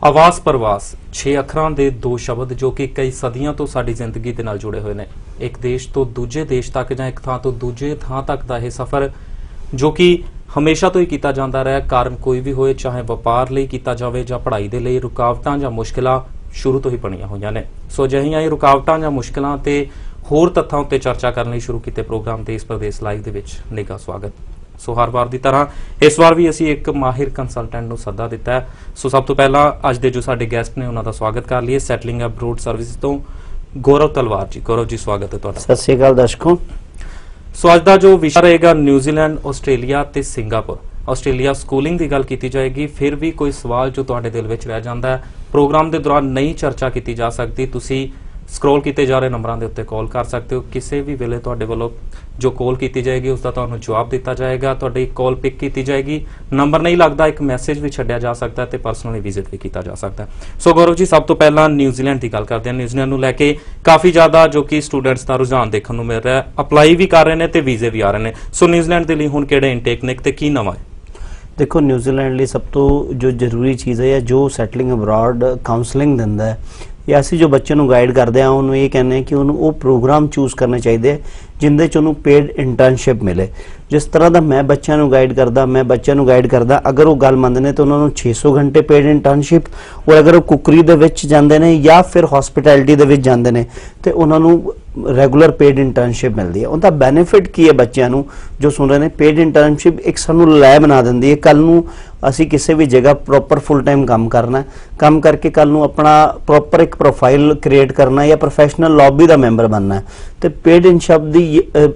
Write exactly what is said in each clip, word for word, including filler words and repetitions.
आवास प्रवास छे अखरां दे दो शब्द जो कि कई सदियां तो साडी जिंदगी दे नाल जुड़े हुए ने। एक देश तो दूजे देश तक जां एक थां तो दूजे थां तक दा यह सफ़र जो कि हमेशा तो ही कीता जांदा रहा, कारण कोई भी होए, चाहे वपार लई कीता जावे जां पढ़ाई दे लई, रुकावटां जां मुश्किलां शुरू तो ही बणीआं होईआं ने। सो अजिहियां ही रुकावटां जां मुश्किलां ते होर तत्थां उत्ते चर्चा करने लई शुरू कीते प्रोग्राम देश प्रदेश लाइव दे विच निघा स्वागत। सो हर बार की तरह इस बार भी असी एक माहिर कंसलटेंट को सदा दिता है। सो सब तो पहला अज दे जो साडे गेस्ट ने उन्होंने स्वागत कर लिए सैटलिंग अब्रोड सर्विस तो गौरव तलवार जी। गौरव जी स्वागत है तुहाडा। सत श्री अकाल दर्शकों। सो अज का जो विषय रहेगा न्यूजीलैंड, आस्ट्रेलिया ते सिंगापुर। आस्ट्रेलिया स्कूलिंग की गल की जाएगी, फिर भी कोई सवाल जो तुहाडे दिल विच रह जांदा है प्रोग्राम के दौरान नहीं चर्चा की जा सकती, तुसी स्क्रॉल किए जा रहे नंबरों के उत्ते कॉल कर सकते हो। किसी भी वेले तुहाडे वालों जो कॉल की जाएगी उसका तुहानूं जवाब दिता जाएगा, तुहाडी कॉल पिक की जाएगी। नंबर नहीं लगता, एक मैसेज भी छड्डिया जा सकता है, परसनली विजिट भी किया जा सकता है। सो गौरव जी, सब तो पहला न्यूजीलैंड की गल करते हैं। न्यूजीलैंड को लैके काफ़ी ज़्यादा जो कि स्टूडेंट्स का रुझान देखने को मिल रहा है, अपलाई भी कर रहे हैं तो वीजे भी आ रहे हैं। सो न्यूजीलैंड के लिए हुण किहड़े इनटेक ने ते की नवां है? देखो, न्यूजीलैंड लिए सब तो जो जरूरी चीज़ है या जो सैटलिंग अब्रॉड काउंसलिंग दिंदा है या असी जो बच्चे को गाइड करते हैं उन्होंने ये कहने कि उन्होंने वो प्रोग्राम चूज करने चाहिए जिंदे च उन्होंने पेड इंटर्नशिप मिले। जिस तरह का मैं बच्चों को गाइड करता मैं बच्चों को गाइड करता अगर वो गल मंनते हैं तो उन्होंने छे सौ घंटे पेड इंटर्नशिप, और अगर वो कुकरी दे विच जांदे ने या फिर हॉस्पिटैलिटी दे विच जांदे ने तो उन्होंने रेगुलर पेड इंटर्नशिप मिलती है। उनका बेनीफिट की है बच्चों को जो सुन रहे हैं, पेड इंटर्नशिप एक सानू लै बना देंदी है। कल नूं असी किसी भी जगह प्रॉपर फुल टाइम काम करना है, काम करके कल नूं अपना प्रॉपर एक प्रोफाइल क्रिएट करना है या प्रोफैशनल लॉबी का मैंबर बनना है। तो पेड इंटर्नशिप दी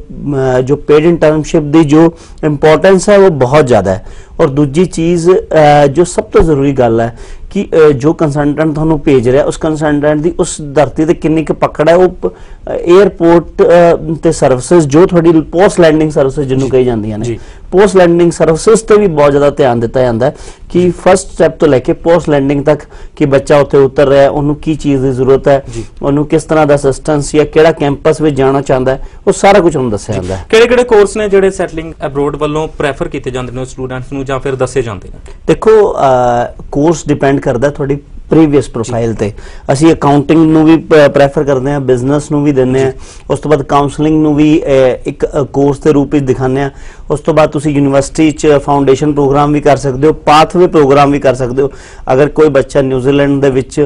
जो पेड इंटर्नशिप दी जो इंपॉर्टेंस है वो बहुत ज़्यादा है। और दूजी चीज़ जो सब तो जरूरी गल है कि जो कंसलटेंट तुहानू भेज रहा है उस कंसलटेंट की उस धरती ते किन्नी क पकड़ है। वो एयरपोर्ट ते सर्विसेज जो थोड़ी पोस्ट लैंडिंग सर्विसेज जिन्होंने कही जाती हैं, पोस्ट लैंडिंग सर्विसेज ते भी बहुत ज़्यादा ध्यान दिता जाता है कि फर्स्ट स्टैप तो लैके पोस्ट लैंडिंग तक कि बच्चा उत्थे उतर रहा है, उन्होंने की चीज़ की जरूरत है, उन्होंने किस तरह का असिस्टेंस या किहड़ा कैंपस में जाना चाहता है, वो सारा कुछ उन्होंने दस्सिया जाता है। किहड़े-किहड़े कोर्स ने जिहड़े सैटलिंग अब्रोड वालों प्रैफर किए जाते हैं स्टूडेंट्स नूं जां फिर दस्से जाते हैं? देखो, कोर्स डिपेंड करता है थोड़ी प्रीवियस प्रोफाइल ते। असी अकाउंटिंग नूं भी प्रैफर करते हैं, बिजनेस नूं भी दिंदे हैं, उस तो बाद काउंसलिंग नूं भी एक कोर्स के रूप में दिखाने हैं। उस तो बाद तुसी यूनिवर्सिटी च फाउंडेशन प्रोग्राम भी कर सकते हो, पाथवे प्रोग्राम भी कर सकते हो। अगर कोई बच्चा न्यूजीलैंड दे विच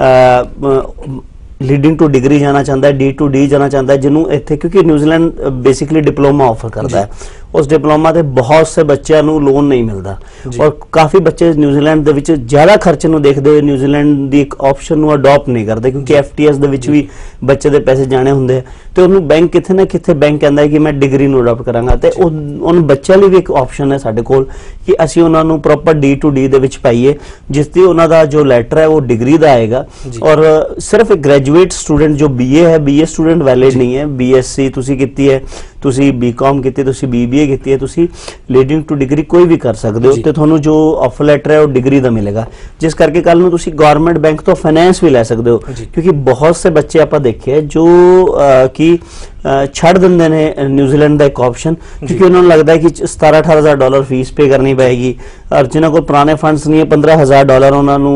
लीडिंग टू डिग्री जाना चाहता है, डी टू डी जाना चाहता है, जिन्होंने इत्थे क्योंकि न्यूजीलैंड बेसिकली डिप्लोमा ऑफर करता है, उस डिप्लोमा से बहुत से बच्चों को लोन नहीं मिलता और काफ़ी बच्चे न्यूजीलैंड दे विच ज़्यादा खर्चे को देखते हुए न्यूजीलैंड की एक ऑप्शन को अडॉप्ट नहीं करते क्योंकि एफ टी एस दे विच भी बच्चे के पैसे जाने होंगे। तो उन्होंने बैंक कितने ना कितने बैंक कहता है कि मैं डिग्री को अडॉप्ट करांगा, तो उन बच्चों लिए भी एक ऑप्शन है साडे कोल कि असी उन्होंने प्रॉपर डी टू डी दे विच पाइए जिसकी उन्होंने जो लैटर है वो डिग्री का आएगा। और सिर्फ एक ग्रेजुएट स्टूडेंट जो बी ए है, बी ए स्टूडेंट वैलिड नहीं है, बी एस सी तुसी कीती है, तुसी बी कॉम की, तुसी बी बी ए की है, तुसी लीडिंग टू डिग्री कोई भी कर सकते हो, तो तुहानू जो ऑफर लैटर है वो डिग्री का मिलेगा, जिस करके कल नूं तुसी गवर्नमेंट बैंक तो फाइनेंस भी लै सकते हो। क्योंकि बहुत से बच्चे आपां देखे जो कि छड़ देंगे ने न्यूजीलैंड का एक ऑप्शन क्योंकि उन्होंने लगता है कि सतारह अठारह हज़ार डॉलर फीस पे करनी पएगी और जिन्होंने को पुराने फंड्स नहीं है पंद्रह हज़ार डॉलर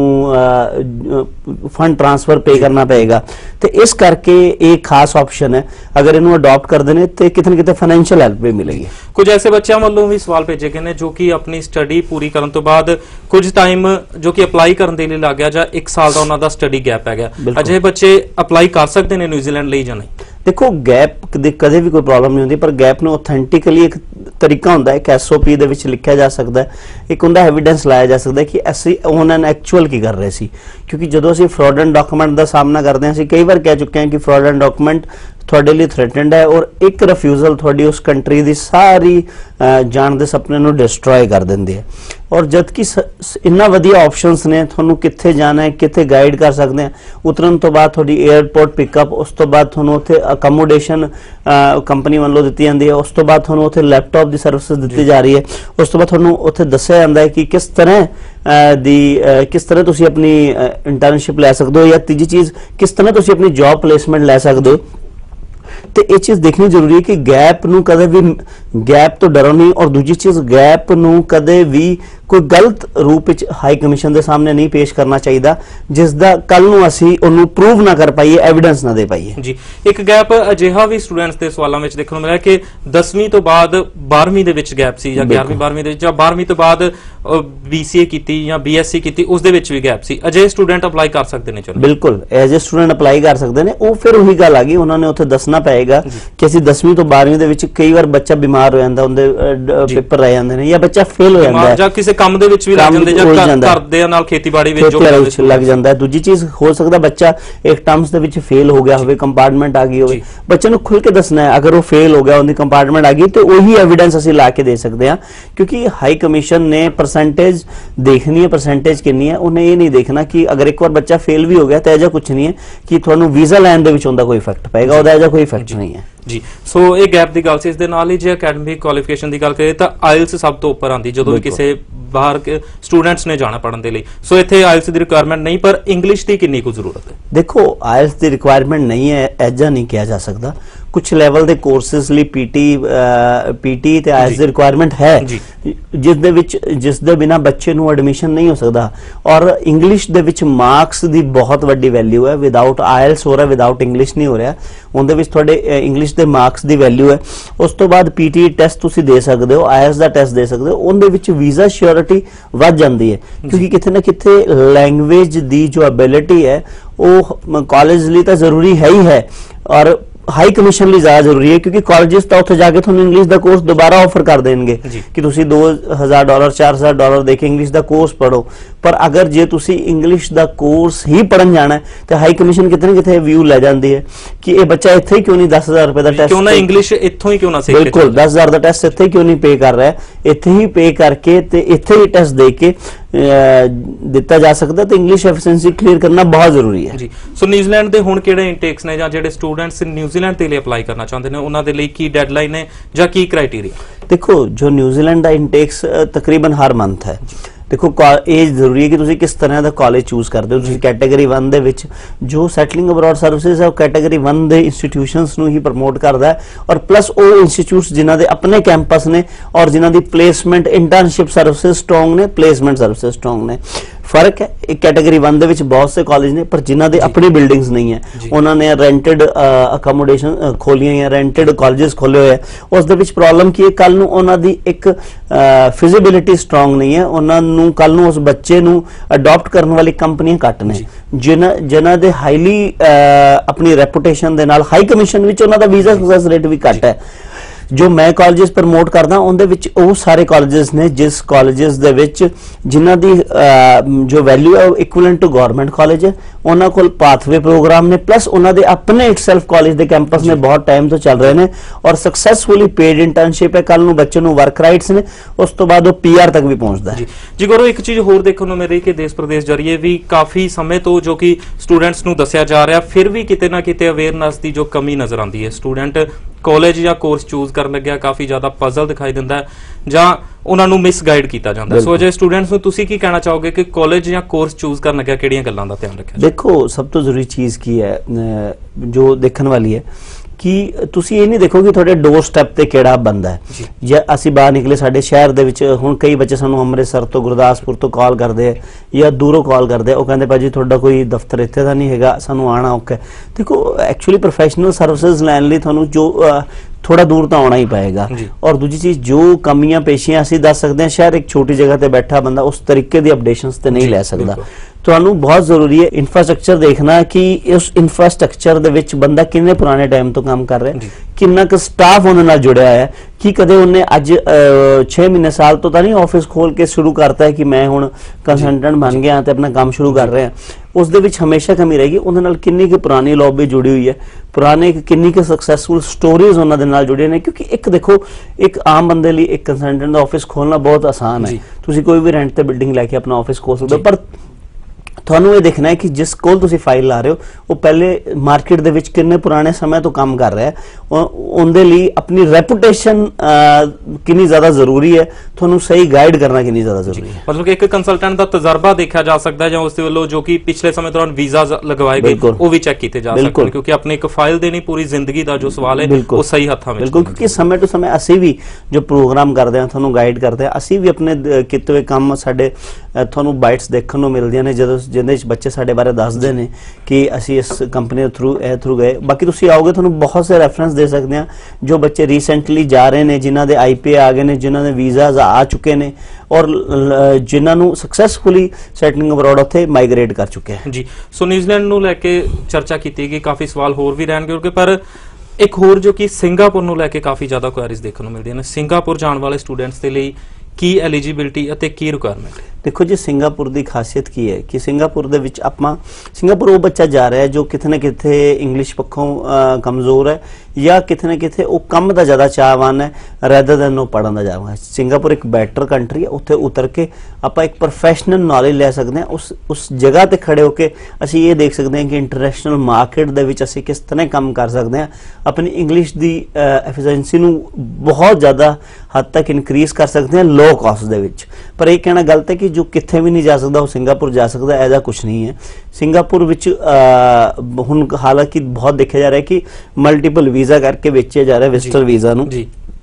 उन्होंने फंड ट्रांसफर पे करना पएगा। तो इस करके एक खास ऑप्शन है, अगर इन्हों अडॉप्ट कर देने तो कितने कितने फाइनेंशियल हेल्प भी मिलेगी। कुछ ऐसे बच्चों वालों भी सवाल भेजे गए हैं जो कि अपनी स्टडी पूरी करने तो बाद कुछ टाइम जो कि अपलाई करने के लिए लग गया जां एक साल का उन्होंने स्टडी गैप है गया, अजे बच्चे अपलाई कर सकते हैं न्यूजीलैंड लिए जां नहीं? देखो, गैप कदे भी कोई प्रॉब्लम नहीं होती, पर गैप में ऑथेंटिकली एक तरीका होता है, एक एस ओ पी दे विच लिखा जा सकता है, एक उनका एविडेंस लाया जा सकता है कि असी ऑन एंड एक्चुअल की कर रहे सी। क्योंकि जो असी फ्रॉडन डॉक्यूमेंट का सामना करते हैं, कई बार कह चुके हैं कि फ्रॉडन डॉक्यूमेंट थोड़े लिए थ्रेटेंड है और एक रिफ्यूजल थोड़ी उस कंट्री की सारी जान के सपने को डिस्ट्रॉय कर देंदी है। और जबकि इन्ना वधिया ऑप्शंस ने, थोनू कित्थे जाना है, कित्थे गाइड कर सकते हैं, उतरन तो बाद थोड़ी एयरपोर्ट पिकअप, उस तो बाद थोनू उत्थे अकोमोडेशन कंपनी वालों दी जाती है, उस तो बाद थोनू उत्थे लैपटॉप की सर्विस दी जा रही है, उस तो बाद थोनू उत्थे दस्सिया जाता है कि किस तरह दी किस तरह तुसी अपनी इंटर्नशिप लै सकते हो, या तीजी चीज़ किस तरह तुसी अपनी जॉब प्लेसमेंट लै सकते हो। तो ये चीज देखनी जरूरी है कि गैप नूं कदे भी गैप तो डरो नहीं, और दूजी चीज गैप नूं कदे भी ਕੋਈ ਗਲਤ ਰੂਪ ਵਿੱਚ ਹਾਈ ਕਮਿਸ਼ਨ ਦੇ ਸਾਹਮਣੇ ਨਹੀਂ ਪੇਸ਼ ਕਰਨਾ ਚਾਹੀਦਾ ਜਿਸ ਦਾ ਕੱਲ ਨੂੰ ਅਸੀਂ ਉਹਨੂੰ ਪ੍ਰੂਵ ਨਾ ਕਰ ਪਾਈਏ, ਐਵੀਡੈਂਸ ਨਾ ਦੇ ਪਾਈਏ। ਜੀ, ਇੱਕ ਗੈਪ ਅਜਿਹਾ ਵੀ ਸਟੂਡੈਂਟਸ ਦੇ ਸਵਾਲਾਂ ਵਿੱਚ ਦੇਖਣ ਨੂੰ ਮਿਲਿਆ ਕਿ ਦਸਵੀਂ ਤੋਂ ਬਾਅਦ ਬਾਰ੍ਹਵੀਂ ਦੇ ਵਿੱਚ ਗੈਪ ਸੀ, ਜਾਂ ਗਿਆਰਵੀਂ ਬਾਰ੍ਹਵੀਂ ਦੇ ਵਿੱਚ, ਜਾਂ ਬਾਰ੍ਹਵੀਂ ਤੋਂ ਬਾਅਦ ਬੀਸੀਏ ਕੀਤੀ ਜਾਂ ਬੀਐਸਸੀ ਕੀਤੀ, ਉਸ ਦੇ ਵਿੱਚ ਵੀ ਗੈਪ ਸੀ। ਅਜਿਹੇ ਸਟੂਡੈਂਟ ਅਪਲਾਈ ਕਰ ਸਕਦੇ ਨੇ? ਚਲੋ ਬਿਲਕੁਲ, ਐਜ਼ ਅ ਸਟੂਡੈਂਟ ਅਪਲਾਈ ਕਰ ਸਕਦੇ ਨੇ। ਉਹ ਫਿਰ ਉਹੀ ਗੱਲ ਆ ਗਈ, ਉਹਨਾਂ ਨੇ ਉੱਥੇ ਦੱਸਣਾ ਪਏਗਾ ਕਿ ਅਸੀਂ ਦਸਵੀਂ ਤੋਂ ਬਾਰ੍ਹਵੀਂ ਦੇ ਵਿੱਚ ਕਈ ਵਾਰ ਬੱਚਾ ਬਿਮਾਰ ਹੋ ਜਾਂਦਾ, ਉਹਦੇ ਪੇਪਰ ਰਹਿ ਜਾਂਦੇ ਨੇ, ਜਾਂ ਬੱਚਾ ਫੇਲ ਹੋ ਜਾਂਦਾ ਹੈ, ਜਾਂ ਕਿਸੇ ਕੰਮ ਦੇ ਵਿੱਚ ਵੀ ਲੱਗ ਜਾਂਦੇ, ਜਾਂ ਘਰ ਦੇ ਨਾਲ ਖੇਤੀਬਾੜੀ ਵਿੱਚ ਜੋ ਲੱਗ ਜਾਂਦਾ ਹੈ। ਦੂਜੀ ਚੀਜ਼ ਹੋ ਸਕਦਾ ਬੱਚਾ ਇੱਕ ਟਰਮਸ ਦੇ ਵਿੱਚ ਫੇਲ ਹੋ ਗਿਆ ਹੋਵੇ, ਕੰਪਾਰਟਮੈਂਟ ਆ ਗਈ ਹੋਵੇ, ਬੱਚੇ ਨੂੰ ਖੁੱਲ ਕੇ ਦੱਸਣਾ ਹੈ। ਅਗਰ ਉਹ ਫੇਲ ਹੋ ਗਿਆ, ਉਹਦੀ ਕੰਪਾਰਟਮੈਂਟ ਆ ਗਈ, ਤੇ ਉਹੀ ਐਵੀਡੈਂਸ ਅਸੀਂ ਲਾ ਕੇ ਦੇ ਸਕਦੇ ਹਾਂ, ਕਿਉਂਕਿ ਹਾਈ ਕਮਿਸ਼ਨ ਨੇ ਪਰਸੈਂਟੇਜ ਦੇਖਣੀ ਹੈ। ਪਰਸੈਂਟੇਜ ਕਿੰਨੀ ਹੈ ਉਹਨੇ ਇਹ ਨਹੀਂ ਦੇਖਣਾ ਕਿ ਅਗਰ ਇੱਕ ਵਾਰ ਬੱਚਾ ਫੇਲ ਵੀ ਹੋ ਗਿਆ ਤਾਂ ਇਹੋ ਜਿਹਾ ਕੁਝ ਨਹੀਂ ਹੈ ਕਿ ਤੁਹਾਨੂੰ ਵੀਜ਼ਾ ਲੈਣ ਦੇ ਵਿੱਚ ਉਹਦਾ ਕੋਈ ਇਫੈਕਟ ਪਏਗਾ, ਉਹਦਾ ਇਹੋ ਜਿਹਾ ਕੋਈ ਇਫੈਕਟ ਨਹੀਂ ਹੈ। ਜੀ, ਸੋ ਇਹ ਗੈਪ ਦੀ ਗੱਲ ਸੀ। ਇਸ ਦੇ ਨਾਲ ਹੀ ਜੇ ਅਕੈਡਮਿਕ ਕੁਆਲੀਫਿਕੇਸ਼ਨ ਦੀ ਗੱਲ ਕਰੀਏ ਤਾਂ ਆਇਲਸ ਸਭ ਤੋਂ ਉੱਪਰ ਆਉਂਦੀ ਜਦੋਂ ਵੀ ਕਿਸੇ ਬਾਹਰ ਸਟੂਡੈਂਟਸ ਨੇ ਜਾਣਾ ਪੜ੍ਹਨ ਦੇ ਲਈ। ਸੋ ਇੱਥੇ ਆਇਲਸ ਦੀ ਰਿਕੁਆਇਰਮੈਂਟ ਨਹੀਂ, ਪਰ ਇੰਗਲਿਸ਼ ਦੀ ਕਿੰਨੀ ਕੁ ਜ਼ਰੂਰਤ ਹੈ? ਦੇਖੋ, ਆਇਲਸ ਦੀ ਰਿਕੁਆਇਰਮੈਂਟ ਨਹੀਂ ਹੈ ਐਜਾ ਨਹੀਂ ਕਿਹਾ ਜਾ ਸਕਦਾ। ਕੁਝ ਲੈਵਲ ਦੇ ਕੋਰਸਿਸ ਲਈ ਪੀਟੀ ਪੀਟੀ ਤੇ ਆਇਲਸ ਦੀ ਰਿਕੁਆਇਰਮੈਂਟ ਹੈ, ਜਿਸ ਦੇ ਵਿੱਚ ਜਿਸ ਦੇ ਬਿਨਾ ਬੱਚੇ ਨੂੰ ਐਡਮਿਸ਼ਨ ਨਹੀਂ ਹੋ ਸਕਦਾ। ਔਰ ਇੰਗਲਿਸ਼ ਦੇ ਵਿੱਚ ਮਾਰਕਸ ਦੀ ਬਹੁਤ ਵੱਡੀ ਵੈਲਿਊ ਹੈ। ਵਿਦਆਊਟ ਆਇਲਸ ਹੋ ਰਿਹਾ, ਵਿਦਆਊਟ ਇੰਗਲਿਸ਼ ਨਹੀਂ ਹੋ ਰਿਹਾ। ਉਹਦੇ ਵਿੱਚ ਤੁਹਾਡੇ ਇੰਗਲਿਸ਼ ਦੇ ਮਾਰਕਸ ਦੀ ਵੈਲਿਊ ਹੈ। ਉਸ ਤੋਂ ਬਾਅਦ ਪੀਟੀ ਟੈਸਟ ਤੁਸੀਂ ਦੇ ਸਕਦੇ ਹੋ, ਆਇਲਸ ਦਾ ਟੈਸਟ ਦੇ ਸਕਦੇ ਹੋ। ਉਹਦੇ ਵਿੱਚ ਵੀਜ਼ਾ ਸ਼ਿਓਰਿਟੀ ਵੱਧ ਜਾਂਦੀ ਹੈ, ਕਿਉਂਕਿ ਕਿਤੇ ਨਾ ਕਿਤੇ ਲੈਂਗੁਏਜ ਦੀ ਜੋ ਐਬਿਲਿਟੀ ਹੈ ਉਹ ਕਾਲਜ ਲਈ ਤਾਂ ਜ਼ਰੂਰੀ ਹੈ ਹੀ ਹੈ, ਔਰ ਹਾਈ ਕਮਿਸ਼ਨ ਲਈ ਜ਼ਿਆਦਾ ਜ਼ਰੂਰੀ ਹੈ, ਕਿਉਂਕਿ ਕਾਲਜਸ ਤਾਂ ਉੱਥੇ ਜਾ ਕੇ ਤੁਹਾਨੂੰ ਇੰਗਲਿਸ਼ ਦਾ ਕੋਰਸ ਦੁਬਾਰਾ ਆਫਰ ਕਰ ਦੇਣਗੇ ਕਿ ਤੁਸੀਂ ਦੋ ਹਜ਼ਾਰ ਡਾਲਰ ਚਾਰ ਹਜ਼ਾਰ ਡਾਲਰ ਦੇ ਕੇ ਇੰਗਲਿਸ਼ ਦਾ ਕੋਰਸ ਪੜੋ। ਪਰ ਅਗਰ ਜੇ ਤੁਸੀਂ ਇੰਗਲਿਸ਼ ਦਾ ਕੋਰਸ ਹੀ ਪੜਨ ਜਾਣਾ ਹੈ ਤਾਂ ਹਾਈ ਕਮਿਸ਼ਨ ਕਿਤੇ ਨਾ ਕਿਤੇ ਵਿਊ ਲੈ ਜਾਂਦੀ ਹੈ ਕਿ ਇਹ ਬੱਚਾ ਇੱਥੇ ਹੀ ਕਿਉਂ ਨਹੀਂ ਦਸ ਹਜ਼ਾਰ ਰੁਪਏ ਦਾ ਟੈਸਟ, ਕਿਉਂ ਨਾ ਇੰਗਲਿਸ਼ ਇੱਥੋਂ ਹੀ ਕਿਉਂ ਨਾ ਸਿੱਖ ਕੇ, ਬਿਲਕੁਲ ਦਸ ਹਜ਼ਾਰ ਦਾ ਟੈਸਟ ਇੱਥੇ ਕਿਉਂ ਨਹੀਂ ਪੇ ਕਰ ਰਿਹਾ, ਇੱਥੇ ਹੀ ਪੇ ਕਰਕੇ ਤੇ ਇੱਥੇ ਹੀ ਟੈਸਟ ਦੇ ਕੇ ਦਿੱਤਾ ਜਾ ਸਕਦਾ। ਤੇ ਇੰਗਲਿਸ਼ ਐਫੀਸ਼ੀਐਂਸੀ ਕਲੀਅਰ ਕਰਨਾ ਬਹੁਤ ਜ਼ਰੂਰੀ ਹੈ। ਜੀ, ਸੋ ਨਿਊਜ਼ੀਲੈਂਡ ਦੇ ਹੁਣ ਕਿਹੜੇ ਇਨਟੇਕਸ ਨੇ, ਜਾਂ ਜਿਹੜੇ ਸਟੂਡੈਂਟਸ ਨਿਊਜ਼ੀਲੈਂਡ ਦੇ ਲਈ ਅਪਲਾਈ ਕਰਨਾ ਚਾਹੁੰਦੇ ਨੇ ਉਹਨਾਂ ਦੇ ਲਈ ਕੀ ਡੈਡਲਾਈਨ ਹੈ ਜਾਂ ਕੀ ਕ੍ਰਾਈਟੇਰੀਆ? ਦੇਖੋ, ਜੋ ਨਿਊਜ਼ੀਲੈਂਡ ਦਾ ਇਨਟੇਕਸ ਤਕਰੀਬਨ ਹਰ ਮੰਥ ਹੈ। ਦੇਖੋ, ਇਹ ਜ਼ਰੂਰੀ ਹੈ ਕਿ ਤੁਸੀਂ ਕਿਸ ਤਰ੍ਹਾਂ ਦਾ ਕਾਲਜ ਚੂਜ਼ ਕਰਦੇ ਹੋ। ਤੁਸੀਂ ਕੈਟਾਗਰੀ ਇੱਕ ਦੇ ਵਿੱਚ ਜੋ ਸੈਟਲਿੰਗ ਅਬਰੋਡ ਸਰਵਿਸਿਜ਼ ਹੈ ਉਹ ਕੈਟਾਗਰੀ ਇੱਕ ਦੇ ਇੰਸਟੀਟਿਊਸ਼ਨਸ ਨੂੰ ਹੀ ਪ੍ਰਮੋਟ ਕਰਦਾ ਹੈ, ਔਰ ਪਲੱਸ ਉਹ ਇੰਸਟੀਟਿਊਟਸ ਜਿਨ੍ਹਾਂ ਦੇ ਆਪਣੇ ਕੈਂਪਸ ਨੇ ਔਰ ਜਿਨ੍ਹਾਂ ਦੀ ਪਲੇਸਮੈਂਟ ਇੰਟਰਨਸ਼ਿਪ ਸਰਵਿਸਿਜ਼ ਸਟਰੋਂਗ ਨੇ, ਪਲੇਸਮੈਂਟ ਸਰਵਿਸਿਜ਼ ਸਟਰੋਂਗ ਨੇ। ਫਰਕ ਹੈ, ਇੱਕ ਕੈਟਾਗਰੀ ਇੱਕ ਦੇ ਵਿੱਚ ਬਹੁਤ ਸੇ ਕਾਲਜ ਨੇ ਪਰ ਜਿਨ੍ਹਾਂ ਦੇ ਆਪਣੀ ਬਿਲਡਿੰਗਸ ਨਹੀਂ ਹੈ, ਉਹਨਾਂ ਨੇ ਰੈਂਟਡ ਅਕਮੋਡੇਸ਼ਨ ਖੋਲੀਆਂ ਜਾਂ ਰੈਂਟਡ ਕਾਲਜਸ ਖੋਲੇ ਹੋਏ ਹੈ। ਉਸ ਦੇ ਵਿੱਚ ਪ੍ਰੋਬਲਮ ਕੀ ਹੈ, ਕੱਲ ਨੂੰ ਉਹਨਾਂ ਦੀ ਇੱਕ ਫਿਜ਼ੀਬਿਲਿਟੀ ਸਟਰੋਂਗ ਨਹੀਂ ਹੈ। ਉਹਨਾਂ ਨੂੰ ਕੱਲ ਨੂੰ ਉਸ ਬੱਚੇ ਨੂੰ ਅਡਾਪਟ ਕਰਨ ਵਾਲੀ ਕੰਪਨੀਆਂ ਘੱਟ ਨੇ, ਜਿਨ੍ਹਾਂ ਜਿਨ੍ਹਾਂ ਦੇ ਹਾਈਲੀ ਆਪਣੀ ਰੈਪੂਟੇਸ਼ਨ ਦੇ ਨਾਲ ਹਾਈ ਕਮਿਸ਼ਨ ਵਿੱਚ ਉਹਨਾਂ ਦਾ ਵੀਜ਼ਾ ਸਕਸੈਸ ਰੇਟ ਵੀ ਘੱਟ ਹੈ। ਜੋ ਮੈਂ ਕਾਲਜਸ ਪ੍ਰਮੋਟ ਕਰਦਾ ਉਹਦੇ ਵਿੱਚ ਉਹ ਸਾਰੇ ਕਾਲਜਸ ਨੇ ਜਿਸ ਕਾਲਜਸ ਦੇ ਵਿੱਚ ਜਿਨ੍ਹਾਂ ਦੀ ਜੋ ਵੈਲਿਊ ਹੈ ਉਹ ਇਕੁਇਵਲੈਂਟ ਟੂ ਗਵਰਨਮੈਂਟ ਕਾਲਜ ਹੈ। ਉਹਨਾਂ ਕੋਲ ਪਾਥਵੇ ਪ੍ਰੋਗਰਾਮ ਨੇ, ਪਲੱਸ ਉਹਨਾਂ ਦੇ ਆਪਣੇ ਇਟਸੈਲਫ ਕਾਲਜ ਦੇ ਕੈਂਪਸ ਨੇ ਬਹੁਤ ਟਾਈਮ ਤੋਂ ਚੱਲ ਰਹੇ ਨੇ, ਔਰ ਸਕਸੈਸਫੁਲੀ ਪੇਡ ਇੰਟਰਨਸ਼ਿਪ ਹੈ। ਕੱਲ ਨੂੰ ਬੱਚੇ ਨੂੰ ਵਰਕ ਰਾਈਟਸ ਨੇ, ਉਸ ਤੋਂ ਬਾਅਦ ਉਹ ਪੀਆਰ ਤੱਕ ਵੀ ਪਹੁੰਚਦਾ ਹੈ। ਜੀ ਗੌਰਵ, ਇੱਕ ਚੀਜ਼ ਹੋਰ ਦੇਖਣ ਨੂੰ ਮਿਲ ਰਹੀ ਕਿ ਦੇਸ਼ ਪ੍ਰਦੇਸ਼ ਜਰੀਏ ਵੀ ਕਾਫੀ ਸਮੇਂ ਤੋਂ ਜੋ ਕਿ ਸਟੂਡੈਂਟਸ ਨੂੰ ਦੱਸਿਆ ਜਾ ਰਿਹਾ, ਫਿਰ ਵੀ ਕਿਤੇ ਨਾ ਕਿਤੇ ਅਵੇਅਰਨੈਸ ਦੀ ਜੋ ਕਮੀ ਨਜ਼ਰ ਆਉਂਦੀ ਹੈ। ਸਟੂਡੈਂਟ ਕਾਲਜ ਜਾਂ ਕੋਰਸ ਚੂਜ਼ ਕਰਨ ਲੱਗਿਆ ਕਾਫੀ ਜ਼ਿਆਦਾ ਪਜ਼ਲ ਦਿਖਾਈ ਦਿੰਦਾ ਹੈ ਜਾਂ ਉਹਨਾਂ ਨੂੰ ਮਿਸਗਾਈਡ ਕੀਤਾ ਜਾਂਦਾ। ਸੋ ਜੇ ਸਟੂਡੈਂਟਸ ਨੂੰ ਤੁਸੀਂ ਕੀ ਕਹਿਣਾ ਚਾਹੋਗੇ ਕਿ ਕਾਲਜ ਜਾਂ ਕੋਰਸ ਚੂਜ਼ ਕਰਨ ਲੱਗਿਆ ਕਿਹੜੀਆਂ ਗੱਲਾਂ ਦਾ ਧਿਆਨ ਰੱਖਿਆ? ਦੇਖੋ, ਸਭ ਤੋਂ ਜ਼ਰੂਰੀ ਚੀਜ਼ ਕੀ ਹੈ ਜੋ ਦੇਖਣ ਵਾਲੀ ਹੈ ਕਿ ਤੁਸੀਂ ਇਹ ਨਹੀਂ ਦੇਖੋ ਕਿ ਤੁਹਾਡੇ ਡੋਰ ਸਟੈਪ ਤੇ ਕਿਹੜਾ ਬੰਦਾ ਹੈ। ਜੇ ਅਸੀਂ ਬਾਹਰ ਨਿਕਲੇ, ਸਾਡੇ ਸ਼ਹਿਰ ਦੇ ਵਿੱਚ ਹੁਣ ਕਈ ਬੱਚੇ ਸਾਨੂੰ ਅੰਮ੍ਰਿਤਸਰ ਤੋਂ, ਗੁਰਦਾਸਪੁਰ ਤੋਂ ਕਾਲ ਕਰਦੇ ਆ ਜਾਂ ਦੂਰੋਂ ਕਾਲ ਕਰਦੇ ਆ, ਉਹ ਕਹਿੰਦੇ ਭਾਜੀ ਤੁਹਾਡਾ ਕੋਈ ਦਫ਼ਤਰ ਇੱਥੇ ਦਾ ਨਹੀਂ ਹੈਗਾ, ਸਾਨੂੰ ਆਉਣਾ ਔਖਾ ਹੈ। ਦੇਖੋ, ਐਕਚੁਅਲੀ ਪ੍ਰੋਫੈਸ਼ਨਲ ਸਰਵਿਸਿਜ਼ ਲੈਣ ਲਈ ਤੁਹਾਨੂੰ ਜੋ ਥੋੜਾ ਦੂਰ ਤਾਂ ਆਉਣਾ ਹੀ ਪਏਗਾ। ਔਰ ਦੂਜੀ ਚੀਜ਼, ਜੋ ਕਮੀਆਂ ਪੇਸ਼ੀਆਂ ਅਸੀਂ ਦੱਸ ਸਕਦੇ ਹਾਂ, ਸ਼ਾਇਦ ਇੱਕ ਛੋਟੀ ਜਗ੍ਹਾ ਤੇ ਬੈਠਾ ਬੰਦਾ ਉਸ ਤਰੀਕੇ ਦੀ ਅਪਡੇਸ਼ਨਸ ਤੇ ਨਹੀਂ ਲੈ ਸਕਦਾ। ਤੁਹਾਨੂੰ ਬਹੁਤ ਜ਼ਰੂਰੀ ਹੈ ਇੰਫਰਾਸਟ੍ਰਕਚਰ ਦੇਖਣਾ ਕਿ ਉਸ ਇੰਫਰਾਸਟ੍ਰਕਚਰ ਦੇ ਵਿੱਚ ਬੰਦਾ ਕਿੰਨੇ ਪੁਰਾਣੇ ਟਾਈਮ ਤੋਂ ਕੰਮ ਕਰ ਰਿਹਾ, ਕਿੰਨਾ ਕੁ ਸਟਾਫ ਉਹਨਾਂ ਨਾਲ ਜੁੜਿਆ ਹੈ, ਕਿ ਕਦੇ ਉਹਨੇ ਅੱਜ ਛੇ ਮਹੀਨੇ ਸਾਲ ਤੋਂ ਤਾਂ ਨਹੀਂ ਆਫਿਸ ਖੋਲ ਕੇ ਸ਼ੁਰੂ ਕਰਤਾ ਹੈ ਕਿ ਮੈਂ ਹੁਣ ਕੰਸਲਟੈਂਟ ਬਣ ਗਿਆ ਤੇ ਆਪਣਾ ਕੰਮ ਸ਼ੁਰੂ ਕਰ ਰਿਹਾ। ਉਸ ਦੇ ਵਿੱਚ ਹਮੇਸ਼ਾ ਕਮੀ ਰਹੇਗੀ। ਉਹਦੇ ਨਾਲ ਕਿੰਨੀ ਕੁ ਪੁਰਾਣੀ ਲੌਬੀ ਜੁੜੀ ਹੋਈ ਹੈ, ਪੁਰਾਣੇ ਕਿੰਨੀ ਕੁ ਸਕਸੈਸਫੁਲ ਸਟੋਰੀਜ਼ ਉਹਨਾਂ ਦੇ ਨਾਲ ਜੁੜੀਆਂ ਨੇ। ਕਿਉਂਕਿ ਇੱਕ ਦੇਖੋ, ਇੱਕ ਆਮ ਬੰਦੇ ਲਈ ਇੱਕ ਕੰਸਲਟੈਂਟ ਦਾ ਆਫਿਸ ਖੋਲਣਾ ਬਹੁਤ ਆਸਾਨ ਹੈ। ਤੁਸੀਂ ਕੋਈ ਵੀ ਰੈਂਟ ਤੇ ਬਿਲਡਿੰਗ ਲੈ ਕੇ ਆਪਣਾ ਆਫਿਸ ਖੋਲ ਸਕਦੇ ਹੋ, ਪਰ ਤੁਹਾਨੂੰ ਇਹ ਦੇਖਣਾ ਹੈ ਕਿ ਜਿਸ ਕੋਲ ਤੁਸੀਂ ਫਾਈਲ ਲਾ ਰਹੇ ਹੋ ਉਹ ਪਹਿਲੇ ਮਾਰਕੀਟ ਦੇ ਵਿੱਚ ਕਿੰਨੇ ਪੁਰਾਣੇ ਸਮੇਂ ਤੋਂ ਕੰਮ ਕਰ ਰਿਹਾ ਹੈ, ਉਹਦੇ ਲਈ ਆਪਣੀ ਰੈਪੂਟੇਸ਼ਨ ਕਿੰਨੀ ਜ਼ਿਆਦਾ ਜ਼ਰੂਰੀ ਹੈ, ਤੁਹਾਨੂੰ ਸਹੀ ਗਾਈਡ ਕਰਨਾ ਕਿੰਨੀ ਜ਼ਿਆਦਾ ਜ਼ਰੂਰੀ ਹੈ। ਮਤਲਬ ਕਿ ਇੱਕ ਕੰਸਲਟੈਂਟ ਦਾ ਤਜਰਬਾ ਦੇਖਿਆ ਜਾ ਸਕਦਾ ਹੈ ਜਾਂ ਉਸ ਦੇ ਵੱਲੋਂ ਜੋ ਕਿ ਪਿਛਲੇ ਸਮੇਂ ਦੌਰਾਨ ਵੀਜ਼ਾ ਲਗਵਾਏ ਗਏ ਉਹ ਵੀ ਚੈੱਕ ਕੀਤੇ ਜਾ ਸਕਦੇ ਨੇ, ਕਿਉਂਕਿ ਆਪਣੀ ਇੱਕ ਫਾਈਲ ਦੇਣੀ ਪੂਰੀ ਜ਼ਿੰਦਗੀ ਦਾ ਜੋ ਸਵਾਲ ਹੈ ਉਹ ਸਹੀ ਹੱਥਾਂ ਵਿੱਚ। ਬਿਲਕੁਲ, ਕਿਉਂਕਿ ਸਮੇਂ ਤੋਂ ਸਮੇਂ ਅਸੀਂ ਵੀ ਜੋ ਪ੍ਰੋਗਰਾਮ ਕਰਦੇ ਹਾਂ ਤੁਹਾਨੂੰ ਗਾਈਡ ਕਰਦੇ ਹਾਂ, ਅਸੀਂ ਵੀ ਆਪਣੇ ਕੀਤੇ ਹੋਏ ਕੰਮ ਸਾਡੇ ਤੁਹਾਨੂੰ ਬਾਈਟਸ ਦੇਖਣ ਨੂੰ ਮਿਲਦੀਆਂ ਨੇ ਜਦੋਂ ਜਿਹਦੇ ਵਿੱਚ ਬੱਚੇ ਸਾਡੇ ਬਾਰੇ ਦੱਸਦੇ ਨੇ ਕਿ ਅਸੀਂ ਇਸ ਕੰਪਨੀ ਦੇ ਥਰੂ ਇਹ ਥਰੂ ਗਏ। ਬਾਕੀ ਤੁਸੀਂ ਆਓਗੇ ਤੁਹਾਨੂੰ ਬਹੁਤ ਸੇ ਰੈਫਰੈਂਸ ਦੇ ਸਕਦੇ ਹਾਂ ਜੋ ਬੱਚੇ ਰੀਸੈਂਟਲੀ ਜਾ ਰਹੇ ਨੇ, ਜਿਨ੍ਹਾਂ ਦੇ ਆਈ ਪੀ ਆ ਗਏ ਨੇ, ਜਿਨ੍ਹਾਂ ਦੇ ਵੀਜ਼ਾਜ਼ ਆ ਚੁੱਕੇ ਨੇ ਔਰ ਜਿਨ੍ਹਾਂ ਨੂੰ ਸਕਸੈਸਫੁਲੀ ਸੈਟਲਿੰਗ ਅਬਰੋਡ ਉੱਥੇ ਮਾਈਗ੍ਰੇਟ ਕਰ ਚੁੱਕੇ ਹਨ ਜੀ। ਸੋ ਨਿਊਜ਼ੀਲੈਂਡ ਨੂੰ ਲੈ ਕੇ ਚਰਚਾ ਕੀਤੀ ਗਈ, ਕਾਫੀ ਸਵਾਲ ਹੋਰ ਵੀ ਰਹਿਣਗੇ, ਪਰ ਇੱਕ ਹੋਰ ਜੋ ਕਿ ਸਿੰਗਾਪੁਰ ਨੂੰ ਲੈ ਕੇ ਕਾਫੀ ਜ਼ਿਆਦਾ ਕੁਐਰੀਜ਼ ਦੇਖਣ ਨੂੰ ਮਿਲਦੀਆਂ ਨੇ। ਸਿੰਗਾਪੁਰ ਜਾਣ ਵਾਲੇ ਸਟੂਡੈਂਟਸ ਦੇ ਲਈ ਕੀ ਐਲੀਜੀਬਿਲਿਟੀ ਅਤੇ ਕੀ ਰਿਕੁਆਇਰਮੈਂਟ ਹੈ? ਦੇਖੋ ਜੀ, ਸਿੰਗਾਪੁਰ ਦੀ ਖਾਸੀਅਤ ਕੀ ਹੈ ਕਿ ਸਿੰਗਾਪੁਰ ਦੇ ਵਿੱਚ ਆਪਾਂ ਸਿੰਗਾਪੁਰ ਉਹ ਬੱਚਾ ਜਾ ਰਿਹਾ ਹੈ ਜੋ ਕਿਤੇ ਨਾ ਕਿਤੇ ਇੰਗਲਿਸ਼ ਪੱਖੋਂ ਕਮਜ਼ੋਰ ਹੈ ਜਾਂ ਕਿਤੇ ਨਾ ਕਿਤੇ ਉਹ ਕੰਮ ਦਾ ਜ਼ਿਆਦਾ ਚਾਹਵਾਨ ਹੈ ਰੈਦਰ ਦੈਨ ਉਹ ਪੜ੍ਹਨ ਦਾ ਚਾਹਵਾਨ ਹੈ। ਸਿੰਗਾਪੁਰ ਇੱਕ ਬੈਟਰ ਕੰਟਰੀ ਹੈ, ਉੱਥੇ ਉਤਰ ਕੇ ਆਪਾਂ ਇੱਕ ਪ੍ਰੋਫੈਸ਼ਨਲ ਨੌਲੇਜ ਲੈ ਸਕਦੇ ਹਾਂ। ਉਸ ਉਸ ਜਗ੍ਹਾ ਤੇ ਖੜੇ ਹੋ ਕੇ ਅਸੀਂ ਇਹ ਦੇਖ ਸਕਦੇ ਹਾਂ ਕਿ ਇੰਟਰਨੈਸ਼ਨਲ ਮਾਰਕੀਟ ਦੇ ਵਿੱਚ ਅਸੀਂ ਕਿਸ ਤਰ੍ਹਾਂ ਕੰਮ ਕਰ ਸਕਦੇ ਹਾਂ, ਆਪਣੀ ਇੰਗਲਿਸ਼ ਦੀ ਐਫੀਸ਼ੀਐਂਸੀ ਨੂੰ ਬਹੁਤ ਜ਼ਿਆਦਾ ਹੱਦ ਤੱਕ ਇਨਕਰੀਜ਼ ਕਰ ਸਕਦੇ ਹਾਂ ਲੋ ਕਾਸਟ ਦੇ ਵਿੱਚ। ਪਰ ਇਹ ਕਹਿਣਾ ਗਲਤ ਹੈ ਕਿ ਜੋ ਕਿੱਥੇ ਵੀ ਨਹੀਂ ਜਾ ਸਕਦਾ ਉਹ ਸਿੰਗਾਪੁਰ ਜਾ ਸਕਦਾ, ਐਸਾ ਕੁਝ ਨਹੀਂ ਹੈ। ਸਿੰਗਾਪੁਰ ਵਿੱਚ ਹੁਣ ਹਾਲਾਂਕਿ ਬਹੁਤ ਦੇਖਿਆ ਜਾ ਰਿਹਾ ਕਿ ਮਲਟੀਪਲ ਵੀਜ਼ਾ ਕਰਕੇ ਵੇਚਿਆ ਜਾ ਰਿਹਾ ਵਿਜ਼ਟਰ ਵੀਜ਼ਾ ਨੂੰ।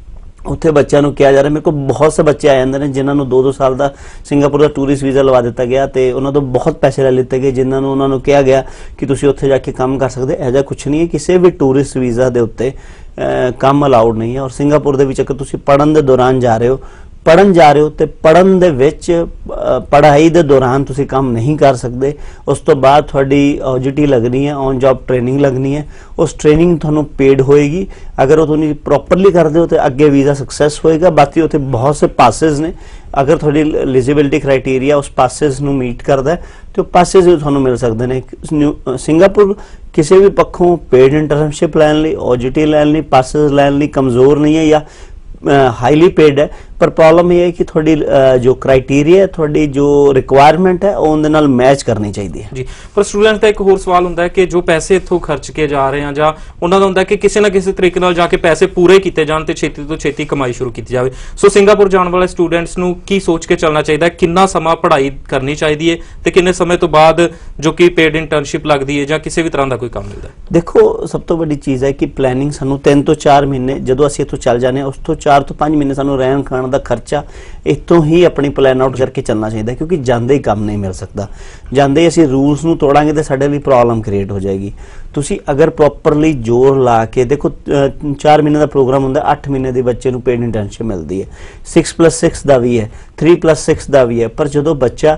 ਉੱਥੇ ਬੱਚਿਆਂ ਨੂੰ ਕਿਹਾ ਜਾ ਰਿਹਾ, ਮੇਰੇ ਕੋਲ ਬਹੁਤ ਸੇ ਬੱਚੇ ਆ ਜਾਂਦੇ ਨੇ ਜਿਨ੍ਹਾਂ ਨੂੰ ਦੋ ਦੋ ਸਾਲ ਦਾ ਸਿੰਗਾਪੁਰ ਦਾ ਟੂਰਿਸਟ ਵੀਜ਼ਾ ਲਵਾ ਦਿੱਤਾ ਗਿਆ ਤੇ ਉਹਨਾਂ ਤੋਂ ਬਹੁਤ ਪੈਸੇ ਲੈ ਲਿੱਤੇ ਗਏ, ਜਿਨ੍ਹਾਂ ਨੂੰ ਉਹਨਾਂ ਨੂੰ ਕਿਹਾ ਗਿਆ ਕਿ ਤੁਸੀਂ ਉੱਥੇ ਜਾ ਕੇ ਕੰਮ ਕਰ ਸਕਦੇ। ਐਸਾ ਕੁਝ ਨਹੀਂ ਹੈ, ਕਿਸੇ ਵੀ ਟੂਰਿਸਟ ਵੀਜ਼ਾ ਦੇ ਉੱਤੇ ਕੰਮ ਅਲਾਉਡ ਨਹੀਂ ਹੈ। ਔਰ ਸਿੰਗਾਪੁਰ ਦੇ ਵਿੱਚ ਅਗਰ ਤੁਸੀਂ ਪੜ੍ਹਨ ਦੇ ਦੌਰਾਨ ਜਾ ਰਹੇ ਹੋ ਪੜ੍ਹਨ ਜਾ ਰਹੇ ਹੋ ਤੇ ਪੜ੍ਹਨ ਦੇ ਵਿੱਚ ਪੜ੍ਹਾਈ ਦੇ ਦੌਰਾਨ ਤੁਸੀਂ ਕੰਮ ਨਹੀਂ ਕਰ ਸਕਦੇ। ਉਸ ਤੋਂ ਬਾਅਦ ਤੁਹਾਡੀ ਓ ਜੀ ਟੀ ਲੱਗਣੀ ਹੈ, ਔਨ ਜੌਬ ਟ੍ਰੇਨਿੰਗ ਲੱਗਣੀ ਹੈ। ਉਸ ਟ੍ਰੇਨਿੰਗ ਤੁਹਾਨੂੰ ਪੇਡ ਹੋਏਗੀ, ਅਗਰ ਉਹ ਤੁਸੀਂ ਪ੍ਰੋਪਰਲੀ ਕਰਦੇ ਹੋ ਤੇ ਅੱਗੇ ਵੀਜ਼ਾ ਸਕਸੈਸ ਹੋਏਗਾ। ਬਾਕੀ ਉੱਥੇ ਬਹੁਤ ਸੇ ਪਾਸਿਸ ਨੇ, ਅਗਰ ਤੁਹਾਡੀ ਐਲੀਜੀਬਿਲਿਟੀ ਕ੍ਰਾਈਟੇਰੀਆ ਉਸ ਪਾਸਿਸ ਨੂੰ ਮੀਟ ਕਰਦਾ ਹੈ ਤੇ ਉਹ ਪਾਸਿਸ ਵੀ ਤੁਹਾਨੂੰ ਮਿਲ ਸਕਦੇ ਨੇ। ਸਿੰਗਾਪੁਰ ਕਿਸੇ ਵੀ ਪੱਖੋਂ ਪੇਡ ਇੰਟਰਨਸ਼ਿਪ ਲੈਣ ਲਈ, ਓ ਜੀ ਟੀ ਲੈਣ ਲਈ, ਪਾਸਿਸ ਲੈਣ ਲਈ ਕਮਜ਼ੋਰ ਨਹੀਂ ਹੈ ਜਾਂ ਹਾਈਲੀ ਪੇਡ ਹੈ। ਪਰ ਪ੍ਰੋਬਲਮ ਇਹ ਹੈ ਕਿ ਤੁਹਾਡੀ ਜੋ ਕ੍ਰਾਈਟੇਰੀਆ, ਤੁਹਾਡੀ ਜੋ ਰਿਕੁਆਇਰਮੈਂਟ ਹੈ ਉਹ ਉਹਦੇ ਨਾਲ ਮੈਚ ਕਰਨੀ ਚਾਹੀਦੀ ਹੈ ਜੀ। ਪਰ ਸਟੂਡੈਂਟ ਦਾ ਇੱਕ ਹੋਰ ਸਵਾਲ ਹੁੰਦਾ ਹੈ ਕਿ ਜੋ ਪੈਸੇ ਇੱਥੋਂ ਖਰਚ ਕੇ ਜਾ ਰਹੇ ਆ ਜਾਂ ਉਹਨਾਂ ਦਾ ਹੁੰਦਾ ਕਿ ਕਿਸੇ ਨਾ ਕਿਸੇ ਤਰੀਕੇ ਨਾਲ ਜਾ ਕੇ ਪੈਸੇ ਪੂਰੇ ਕੀਤੇ ਜਾਣ ਤੇ ਛੇਤੀ ਤੋਂ ਛੇਤੀ ਕਮਾਈ ਸ਼ੁਰੂ ਕੀਤੀ ਜਾਵੇ। ਸੋ ਸਿੰਗਾਪੁਰ ਜਾਣ ਵਾਲੇ ਸਟੂਡੈਂਟਸ ਨੂੰ ਕੀ ਸੋਚ ਕੇ ਚੱਲਣਾ ਚਾਹੀਦਾ, ਕਿੰਨਾ ਸਮਾਂ ਪੜ੍ਹਾਈ ਕਰਨੀ ਚਾਹੀਦੀ ਹੈ ਤੇ ਕਿੰਨੇ ਸਮੇਂ ਤੋਂ ਬਾਅਦ ਜੋ ਕਿ ਪੇਡ ਇੰਟਰਨਸ਼ਿਪ ਲੱਗਦੀ ਹੈ ਜਾਂ ਕਿਸੇ ਵੀ ਤਰ੍ਹਾਂ ਦਾ ਕੋਈ ਕੰਮ ਮਿਲਦਾ ਹੈ? ਦੇਖੋ, ਸਭ ਤੋਂ ਵੱਡੀ ਚੀਜ਼ ਹੈ ਕਿ ਪਲੈਨਿੰਗ ਸਾਨੂੰ ਤਿੰਨ ਤੋਂ ਚਾਰ ਮਹੀਨੇ ਜਦੋਂ ਅਸੀਂ ਇੱਥੋਂ ਚੱਲ ਜਾਂਦੇ ਹਾਂ ਉਸ ਤੋਂ ਚਾਰ ਤੋਂ ਪੰਜ ਮਹੀਨੇ ਸਾਨੂੰ ਰਹਿਣ ਖਾਣ ਦਾ ਖਰਚਾ ਇੱਥੋਂ ਹੀ ਆਪਣੀ ਪਲਾਨ ਆਊਟ ਕਰਕੇ ਚੱਲਣਾ ਚਾਹੀਦਾ, ਕਿਉਂਕਿ ਜਾਂਦੇ ਹੀ ਕੰਮ ਨਹੀਂ ਮਿਲ ਸਕਦਾ। ਜਾਂਦੇ ਅਸੀਂ ਰੂਲਸ ਨੂੰ ਤੋੜਾਂਗੇ ਤੇ ਸਾਡੇ ਲਈ ਪ੍ਰੋਬਲਮ ਕ੍ਰੀਏਟ ਹੋ ਜਾਏਗੀ। ਤੁਸੀਂ ਅਗਰ ਪ੍ਰੋਪਰਲੀ ਜ਼ੋਰ ਲਾ ਕੇ ਦੇਖੋ, ਚਾਰ ਮਹੀਨੇ ਦਾ ਪ੍ਰੋਗਰਾਮ ਹੁੰਦਾ, ਅੱਠ ਮਹੀਨੇ ਦੇ ਬੱਚੇ ਨੂੰ ਪੇਡ ਇੰਟਰਨਸ਼ਿਪ ਮਿਲਦੀ ਹੈ, ਸਿਕਸ ਪਲੱਸ ਸਿਕਸ ਦਾ ਵੀ ਹੈ, ਥ੍ਰੀ ਪਲੱਸ ਸਿਕਸ ਦਾ ਵੀ ਹੈ। ਪਰ ਜਦੋਂ ਬੱਚਾ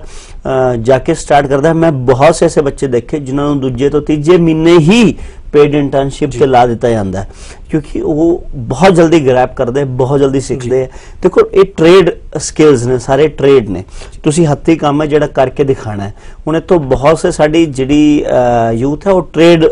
ਜਾ ਕੇ ਸਟਾਰਟ ਕਰਦਾ, ਮੈਂ ਬਹੁਤ ਸੇ ਐਸੇ ਬੱਚੇ ਦੇਖੇ ਜਿਨ੍ਹਾਂ ਨੂੰ ਦੂਜੇ ਤੋਂ ਤੀਜੇ ਮਹੀਨੇ ਹੀ पेड इंटर्नशिप से ला दिता जाता है, क्योंकि वो बहुत जल्दी ग्रैप करते हैं, बहुत जल्दी सीखते हैं। देखो ये ट्रेड स्किल्स ने, सारे ट्रेड ने, तुसी हत्थी काम है जिहड़ा करके दिखाना है। हुण इत्थों बहुत से साडी जिहड़ी यूथ है वो ट्रेड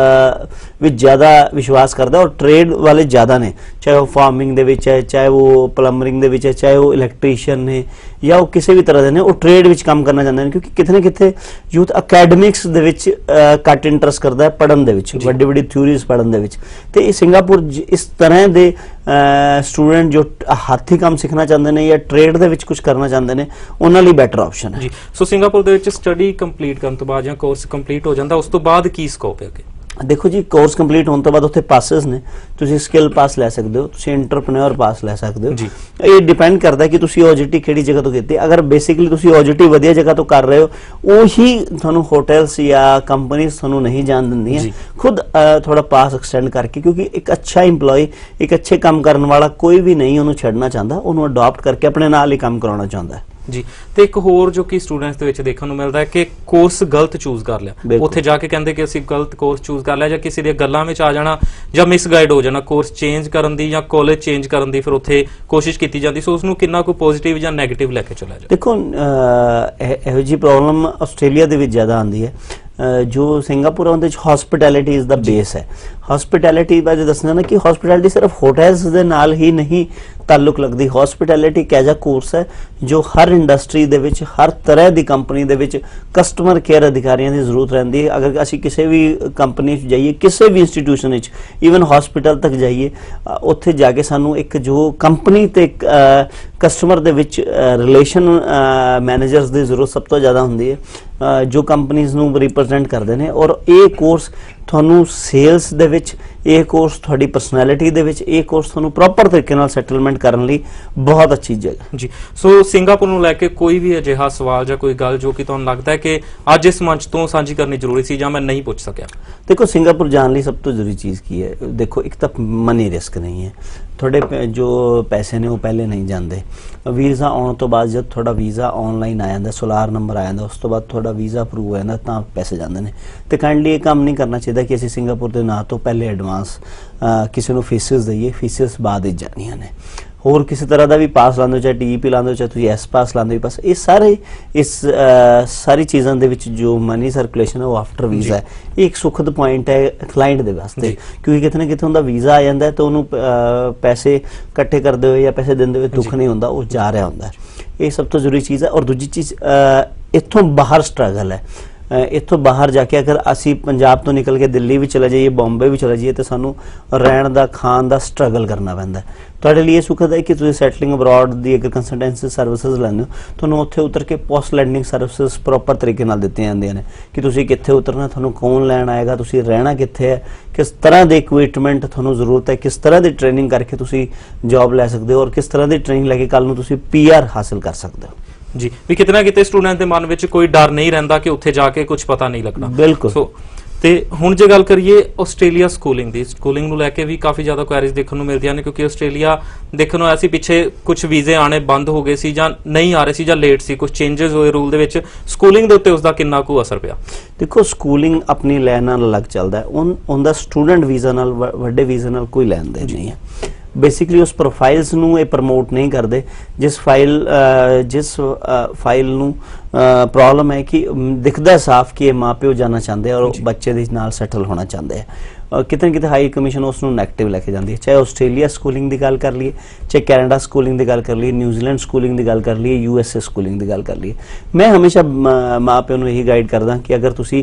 विच ज़्यादा विश्वास करता है और ट्रेड वाले ज़्यादा ने, चाहे वो फार्मिंग दे विच है, चाहे वो प्लंबरिंग दे विच है, चाहे वो इलैक्ट्रीशियन ने या वो किसी भी तरह दे ने, वो ट्रेड विच काम करना चाहते हैं। क्योंकि कितने कितने यूथ अकैडमिक्स दे विच घट इंटरस्ट करता है, पढ़न दे विच, वड्डी वड्डी थ्योरीज पढ़न दे विच। ते सिंगापुर इस तरह दे स्टूडेंट जो हाथी काम सीखना चाहते हैं या ट्रेड दे विच कुछ करना चाहते हैं, उन्हां लई बैटर ऑप्शन है जी। सो सिंगापुर दे विच स्टडी कंप्लीट करन तो बाद या कोर्स कंप्लीट हो जाता, उस तो बाद की स्कोप है अगे? देखो जी, कोर्स कंप्लीट होने तो बाद उत्थे पासिस ने, तुसी स्किल पास ले सकते हो, तुसी एंटरप्रेन्योर पास ले सकते हो जी। ये डिपेंड करता है कि तुसी ओजीटी किहड़ी जगह तो कीती। अगर बेसिकली तुसी ओजीटी वधिया जगह तो कर रहे हो, उही तुहानूं होटल्स या कंपनीज तुहानूं नहीं जान दिंदियां, खुद थोड़ा पास एक्सटेंड करके, क्योंकि एक अच्छा इंप्लॉय, एक अच्छे काम करने वाला कोई भी नहीं उन्होंने छड्डना चाहता, उन्होंने अडॉप्ट करके अपने नाल ही काम कराना चाहता है जी। तो एक होर जो कि स्टूडेंट्स दे विच देखण नूं मिलदा है कि कोर्स गलत चूज कर लिया, उत्थे जाके कहंदे कि असीं गलत कोर्स चूज कर लिया, जां किसी दी गल्लां विच आ जाना जां मिसगाइड हो जाना, कोर्स चेंज करन दी जां कॉलेज चेंज करन दी फिर उत्थे कोशिश कीती जांदी। सो उसनूं किन्ना कोई पॉजिटिव जां नैगेटिव लैके चला जाए? देखो, इहो जी प्रॉब्लम आस्ट्रेलिया दे विच ज़्यादा आंदी है। जो सिंगापुर है उहदे हॉस्पिटैलिटी इज द बेस है। हॉस्पिटैलिटी बारे दसना ना कि हॉस्पिटैलिटी सिर्फ होटल्स दे नाल ही नहीं ਤਾਲੁਕ ਲੱਗਦੀ। ਹੌਸਪਿਟੈਲਿਟੀ ਇੱਕ ਐਜਾ ਕੋਰਸ ਹੈ ਜੋ ਹਰ ਇੰਡਸਟਰੀ ਦੇ ਵਿੱਚ, ਹਰ ਤਰ੍ਹਾਂ ਦੀ ਕੰਪਨੀ ਦੇ ਵਿੱਚ ਕਸਟਮਰ ਕੇਅਰ ਅਧਿਕਾਰੀਆਂ ਦੀ ਜ਼ਰੂਰਤ ਰਹਿੰਦੀ ਹੈ। ਅਗਰ ਅਸੀਂ ਕਿਸੇ ਵੀ ਕੰਪਨੀ 'ਚ ਜਾਈਏ, ਕਿਸੇ ਵੀ ਇੰਸਟੀਟਿਊਸ਼ਨ ਵਿੱਚ, ਈਵਨ ਹੌਸਪਿਟਲ ਤੱਕ ਜਾਈਏ, ਉੱਥੇ ਜਾ ਕੇ ਸਾਨੂੰ ਇੱਕ ਜੋ ਕੰਪਨੀ ਤੇ ਕਸਟਮਰ ਦੇ ਵਿੱਚ ਰਿਲੇਸ਼ਨ ਮੈਨੇਜਰਸ ਦੀ ਜ਼ਰੂਰਤ ਸਭ ਤੋਂ ਜ਼ਿਆਦਾ ਹੁੰਦੀ ਹੈ, ਜੋ ਕੰਪਨੀਜ਼ ਨੂੰ ਰਿਪਰੈਜ਼ੈਂਟ ਕਰਦੇ ਨੇ। ਔਰ ਇਹ ਕੋਰਸ ਤੁਹਾਨੂੰ ਸੇਲਸ ਦੇ ਵਿੱਚ, ਇਹ ਕੋਰਸ ਤੁਹਾਡੀ ਪਰਸਨੈਲਿਟੀ ਦੇ ਵਿੱਚ, ਇਹ ਕੋਰਸ ਤੁਹਾਨੂੰ ਪ੍ਰੋਪਰ ਤਰੀਕੇ ਨਾਲ ਸੈਟਲਮੈਂਟ ਕਰਨ ਲਈ ਬਹੁਤ ਅੱਛੀ ਜਗ੍ਹਾ ਜੀ। ਸੋ ਸਿੰਗਾਪੁਰ ਨੂੰ ਲੈ ਕੇ ਕੋਈ ਵੀ ਅਜਿਹਾ ਸਵਾਲ ਜਾਂ ਕੋਈ ਗੱਲ ਜੋ ਕਿ ਤੁਹਾਨੂੰ ਲੱਗਦਾ ਹੈ ਕਿ ਅੱਜ ਇਸ ਮੰਚ ਤੋਂ ਸਾਂਝੀ ਕਰਨੀ ਜ਼ਰੂਰੀ ਸੀ ਜਾਂ ਮੈਂ ਨਹੀਂ ਪੁੱਛ ਸਕਿਆ? देखो सिंगापुर जाने लिए सब तो जरूरी चीज़ की है, देखो एक तो मनी रिस्क नहीं है, थोड़े जो पैसे ने वो पहले नहीं जाते। वीज़ा आने तो बाद जब थोड़ा वीज़ा ऑनलाइन आ जाता, सोलार नंबर आ जाता, उस तो बाद थोड़ा वीज़ा अप्रूव हो जाता, तो पैसे जाते हैं। तो काइंडली ये काम नहीं करना चाहिए कि असीं सिंगापुर के ना तो पहले एडवांस किसी को फीसिस दईए, फीसिस बाद ही जानियां ने। होर किसी तरह का भी पास लाते हो, चाहे टी ई पी लाते हो, चाहे तुम एस पास लाते हो, बस ये सारे इस आ, सारी चीज़ों के विच जो मनी सर्कुलेशन है वो आफ्टर वीज़ा है। ये एक सुखद पॉइंट है क्लाइंट के वास्ते, क्योंकि कितने कितने उनका वीज़ा आ जाता है तो उन्होंने पैसे इकट्ठे करते हुए या पैसे देते हुए दुख नहीं होता, वो जा रहा होता है। ये सब तो जरूरी चीज़ है। और दूजी चीज़ इत्थों बाहर स्ट्रगल है, इत्थों बाहर जाके अगर असी पंजाब तो निकल के दिल्ली भी चले जाइए, बॉम्बे भी चले जाइए, तो सानू रहन दा खान दा स्ट्रगल करना पैंदा है। तुहाडे लिए सुखद है कि तुसीं सैटलिंग अब्रॉड दी अगर कंसल्टेंसी सर्विसेज लैंदे हो, तुहानूं उत्थे उतर के पोस्ट लैंडिंग सर्विसेज प्रॉपर तरीके नाल दित्तियां जांदियां ने कि तुसीं कित्थे उतरना, तुहानूं कौन लैण आएगा, तुसीं रहना कित्थे है, किस तरह दे इक्विपमेंट तुहानूं जरूरत है, किस तरह दी ट्रेनिंग करके तुसीं जॉब लै सकदे हो, और किस तरह दी ट्रेनिंग लैके कल नूं तुसीं पी आर हासिल कर सकदे हो। जी भी कितना कितने स्टूडेंट के मन में कोई डर नहीं रहता कि उत्थे जाके कुछ पता नहीं लगना। बिल्कुल। सो तो हुण जे गल करिए आस्ट्रेलिया स्कूलिंग की, स्कूलिंग नूं लैके भी काफ़ी ज़्यादा क्वेरीज देखने को मिलदियां ने, क्योंकि आस्ट्रेलिया देखने को आया सी पिछे कुछ वीज़े आने बंद हो गए सी जां नहीं आ रहे सी जां लेट सी, कुछ चेंजेस होए रूल दे विच, स्कूलिंग दे उत्ते उसदा किन्ना कुछ असर पिया? देखो स्कूलिंग अपनी लैन नाल अलग चलदा है, उन उनदा स्टूडेंट वीज़ा नाल वड्डे वीज़े नाल कोई लैन देन नहीं है। बेसिकली उस प्रोफाइल्स नूं ये प्रमोट नहीं करते जिस फाइल जिस फाइल नूं प्रॉब्लम है कि दिखता साफ कि माँ प्यो जाना चाहते हैं और बच्चे दे नाल सैटल होना चाहते हैं। कितने कितने हाई कमीशन उसनूं नैगेटिव लैके जाती है, चाहे आस्ट्रेलिया स्कूलिंग की गल कर लीए, चाहे कैनेडा स्कूलिंग की गल कर लीए, न्यूजीलैंड स्कूलिंग की गल कर लीए, यू एस ए स्कूलिंग की गल कर लीए। मैं हमेशा माँ प्यो नूं यही गाइड करदा कि अगर तुसी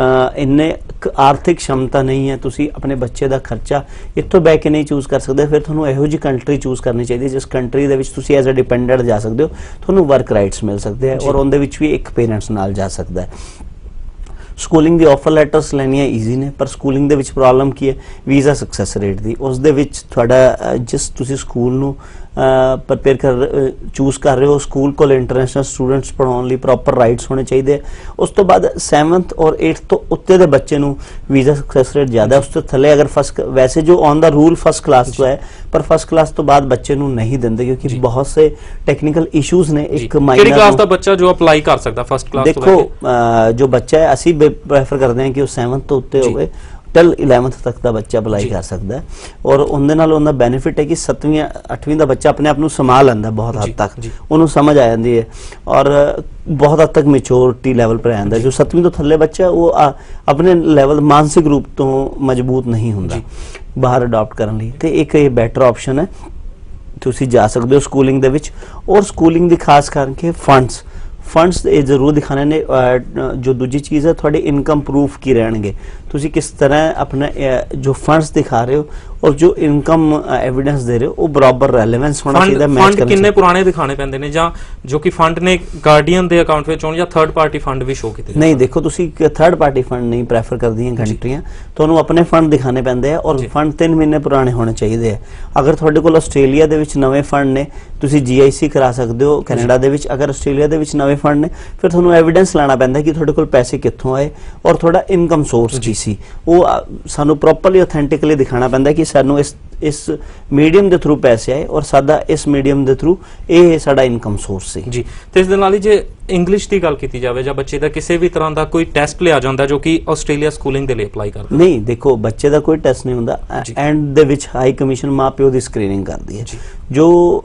इन्ने आर्थिक क्षमता नहीं है, तुसी अपने बच्चे का खर्चा इत्थों बह के नहीं चूज़ कर सकते, फिर तुहानूं इहो जी कंट्री चूज़ करनी चाहिए जिस कंट्री दे विच तुसी एज अ डिपेंडेंट जा सकते हो, तुहानूं वर्क राइट्स मिल सकते हैं और उहदे विच भी एक पेरेंट्स नाल जा सकता है। स्कूलिंग दी ऑफर लैटर्स लैनियां ईजी ने, पर स्कूलिंग दे विच प्रॉब्लम की है वीज़ा सक्सैस रेट दी, उस दे विच तुहाडा जिस तुसी स्कूल नूं प्रिपेयर कर चूज़ कर रहे हो, स्कूल को इंटरनेशनल स्टूडेंट्स पढ़ाने लिए प्रॉपर राइट्स होने चाहिए। उस तो बाद सैवंथ और एट्थ तो उत्ते दे बच्चे नूं वीज़ा सक्सैस रेट ज़्यादा है, उस तो थले अगर फर्स्ट वैसे जो on the rule first class तो है, पर फर्स्ट क्लास तो बाद बच्चे नूं नहीं देंगे क्योंकि बहुत से टेक्निकल इशूज़ ने। एक माइनर क्लास दा बच्चा जो अप्लाई कर सकता फर्स्ट क्लास, देखो जो बच्चा है असी प्रेफर करते हैं कि वो सैवंथ तो उत्ते होवे टिल इलेवंथ तक का बच्चा अप्लाई कर सकता है, और उनके नाल उनका बेनिफिट है कि सतवीं अठवीं का बच्चा अपने आप को संभाल लैंदा बहुत हद तक, उन्होंने समझ आ जाती है और बहुत हद तक मैच्योरिटी लैवल पर आ जाता है। जो सतवीं तो थल्ले बच्चा वो आ, अपने लैवल मानसिक रूप तो मजबूत नहीं होंदा बाहर अडॉप्ट करने लिए, तो एक ये बैटर ऑप्शन है, तुसीं जा सकते हो स्कूलिंग दे विच। और स्कूलिंग दी खास करके फंड्स फंड्स ये जरूर दिखाने ने। जो दूजी चीज़ है थोड़ी इनकम प्रूफ की रहेंगे, तुसी किस तरह अपने जो फंड्स दिखा रहे हो और जो इनकम एविडेंस दे रहे हो वो बराबर रेलेवेंस होना चाहिए। फंड किन्ने पुराने दिखाने पैंदे ने, जां जो कि फंड ने गार्डियन दे अकाउंट विच होण या थर्ड पार्टी फंड भी शो कीते? नहीं, देखो तुसी थर्ड पार्टी फंड नहीं प्रेफर करदियां कंट्रियां, तुहानूं अपने फंड दिखाने पैंदे हैं और फंड तीन महीने पुराने होने चाहिए। अगर तुहाडे कोल आस्ट्रेलिया दे विच नवे फंड ने, तुसी जी आई सी करा सकते हो कैनेडा दे विच। अगर आस्ट्रेलिया दे विच नवे फंड ने, फिर तुहानूं एविडेंस लाना पैंदा कि तुहाडे कोल पैसे कित्थों आए और थोड़ा इनकम सोर्स की सी, वो सानू प्रॉपरली ऑथेंटिकली दिखाना पैंदा कि सानू इस इस मीडियम के थ्रू पैसे आए और साडा इस मीडियम के थ्रू ये साडा इनकम सोर्स सी जी। तो इस दे नाल ही जे इंग्लिश की गल की जाए या बच्चे का किसी भी तरह का कोई टेस्ट लिया जाता जो कि आस्ट्रेलिया स्कूलिंग के लिए अप्लाई करता? नहीं, देखो बच्चे का कोई टेस्ट नहीं होंदा, एंड दे विच हाई कमीशन माँ प्यो की स्क्रीनिंग करती है। जो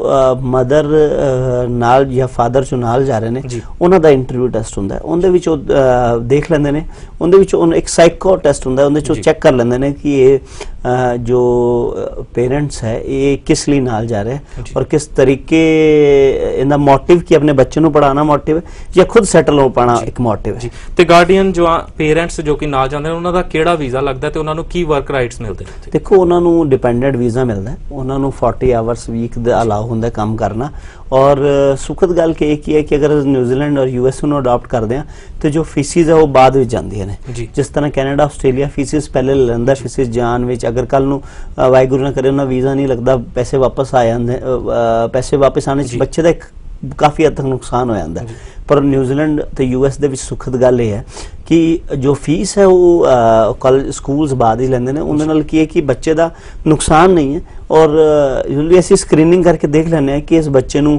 मदर नाल या फादर चो नाल जा रहे हैं उन्हां दा इंटरव्यू टेस्ट होंदा है, उहदे विच देख लैंदे ने, उहदे विच एक साइको टेस्ट होंदा है, उहदे चो चैक कर लैंदे ने कि ये जो पेरेंट्स है ये किस लिए नाल जा रहे हैं और किस तरीके इनका मोटिव कि अपने बच्चे ਨੂੰ पढ़ाना मोटिव है या खुद सैटल हो पाना एक मोटिव है। ਤੇ ਗਾਰਡੀਅਨ ਜੋ ਪੇਰੈਂਟਸ ਜੋ ਕਿ ਨਾਲ ਜਾਂਦੇ ਨੇ ਉਹਨਾਂ ਦਾ ਕਿਹੜਾ ਵੀਜ਼ਾ ਲੱਗਦਾ ਤੇ ਉਹਨਾਂ ਨੂੰ ਕੀ ਵਰਕ ਰਾਈਟਸ ਮਿਲਦੇ ਨੇ? ਦੇਖੋ ਉਹਨਾਂ ਨੂੰ ਡਿਪੈਂਡੈਂਟ ਵੀਜ਼ਾ ਮਿਲਦਾ ਹੈ, ਉਹਨਾਂ ਨੂੰ ਚਾਲੀ ਆਵਰਸ ਵੀਕ ਦਾ ਅਲਾਉ ਹੁੰਦਾ ਕੰਮ ਕਰਨਾ। और सुखद गल कि एक ही है कि अगर न्यूजीलैंड और यूएस ਨੂੰ ਅਡਾਪਟ ਕਰਦੇ ਆ ਤੇ ਜੋ ਫੀਸਿਸ ਹੈ ਉਹ ਬਾਅਦ ਵਿੱਚ ਜਾਂਦੀਆਂ ਨੇ। ਜਿਸ ਤਰ੍ਹਾਂ ਕੈਨੇਡਾ ਆਸਟ੍ਰੇਲੀਆ ਫੀਸਿਸ ਪਹਿਲੇ ਲੈ ਲੈਂਦਾ, ਫੀਸਿਸ ਜਾਣ ਵਿੱਚ ਅਗਰ ਕੱਲ ਨੂੰ ਵਾਹਿਗੁਰੂ ਨਾ ਕਰੇ ਉਹਨਾਂ ਵੀਜ਼ਾ ਨਹੀਂ ਲੱਗਦਾ, ਪੈਸੇ ਵਾਪਸ ਆ ਜਾਂਦੇ, ਪੈਸੇ ਵਾਪਸ ਆਣੇ ਚ ਬੱਚੇ ਦਾ ਇੱਕ ਕਾਫੀ ਹੱਦ ਤੱਕ ਨੁਕਸਾਨ ਹੋ ਜਾਂਦਾ। ਪਰ ਨਿਊਜ਼ੀਲੈਂਡ ਤੇ ਯੂਐਸ ਦੇ ਵਿੱਚ ਸੁਖਦ ਗੱਲ ਇਹ ਹੈ ਕਿ ਜੋ ਫੀਸ ਹੈ ਉਹ ਕਾਲਜ ਸਕੂਲਸ ਬਾਅਦ ਹੀ ਲੈਂਦੇ ਨੇ, ਉਹਦੇ ਨਾਲ ਕੀ ਹੈ ਕਿ ਬੱਚੇ ਦਾ ਨੁਕਸਾਨ ਨਹੀਂ ਹੈ। ਔਰ ਯੂਜੂਅਲੀ ਅਸੀਂ ਸਕਰੀਨਿੰਗ ਕਰਕੇ ਦੇਖ ਲੈਂਦੇ ਹਾਂ ਕਿ ਇਸ ਬੱਚੇ ਨੂੰ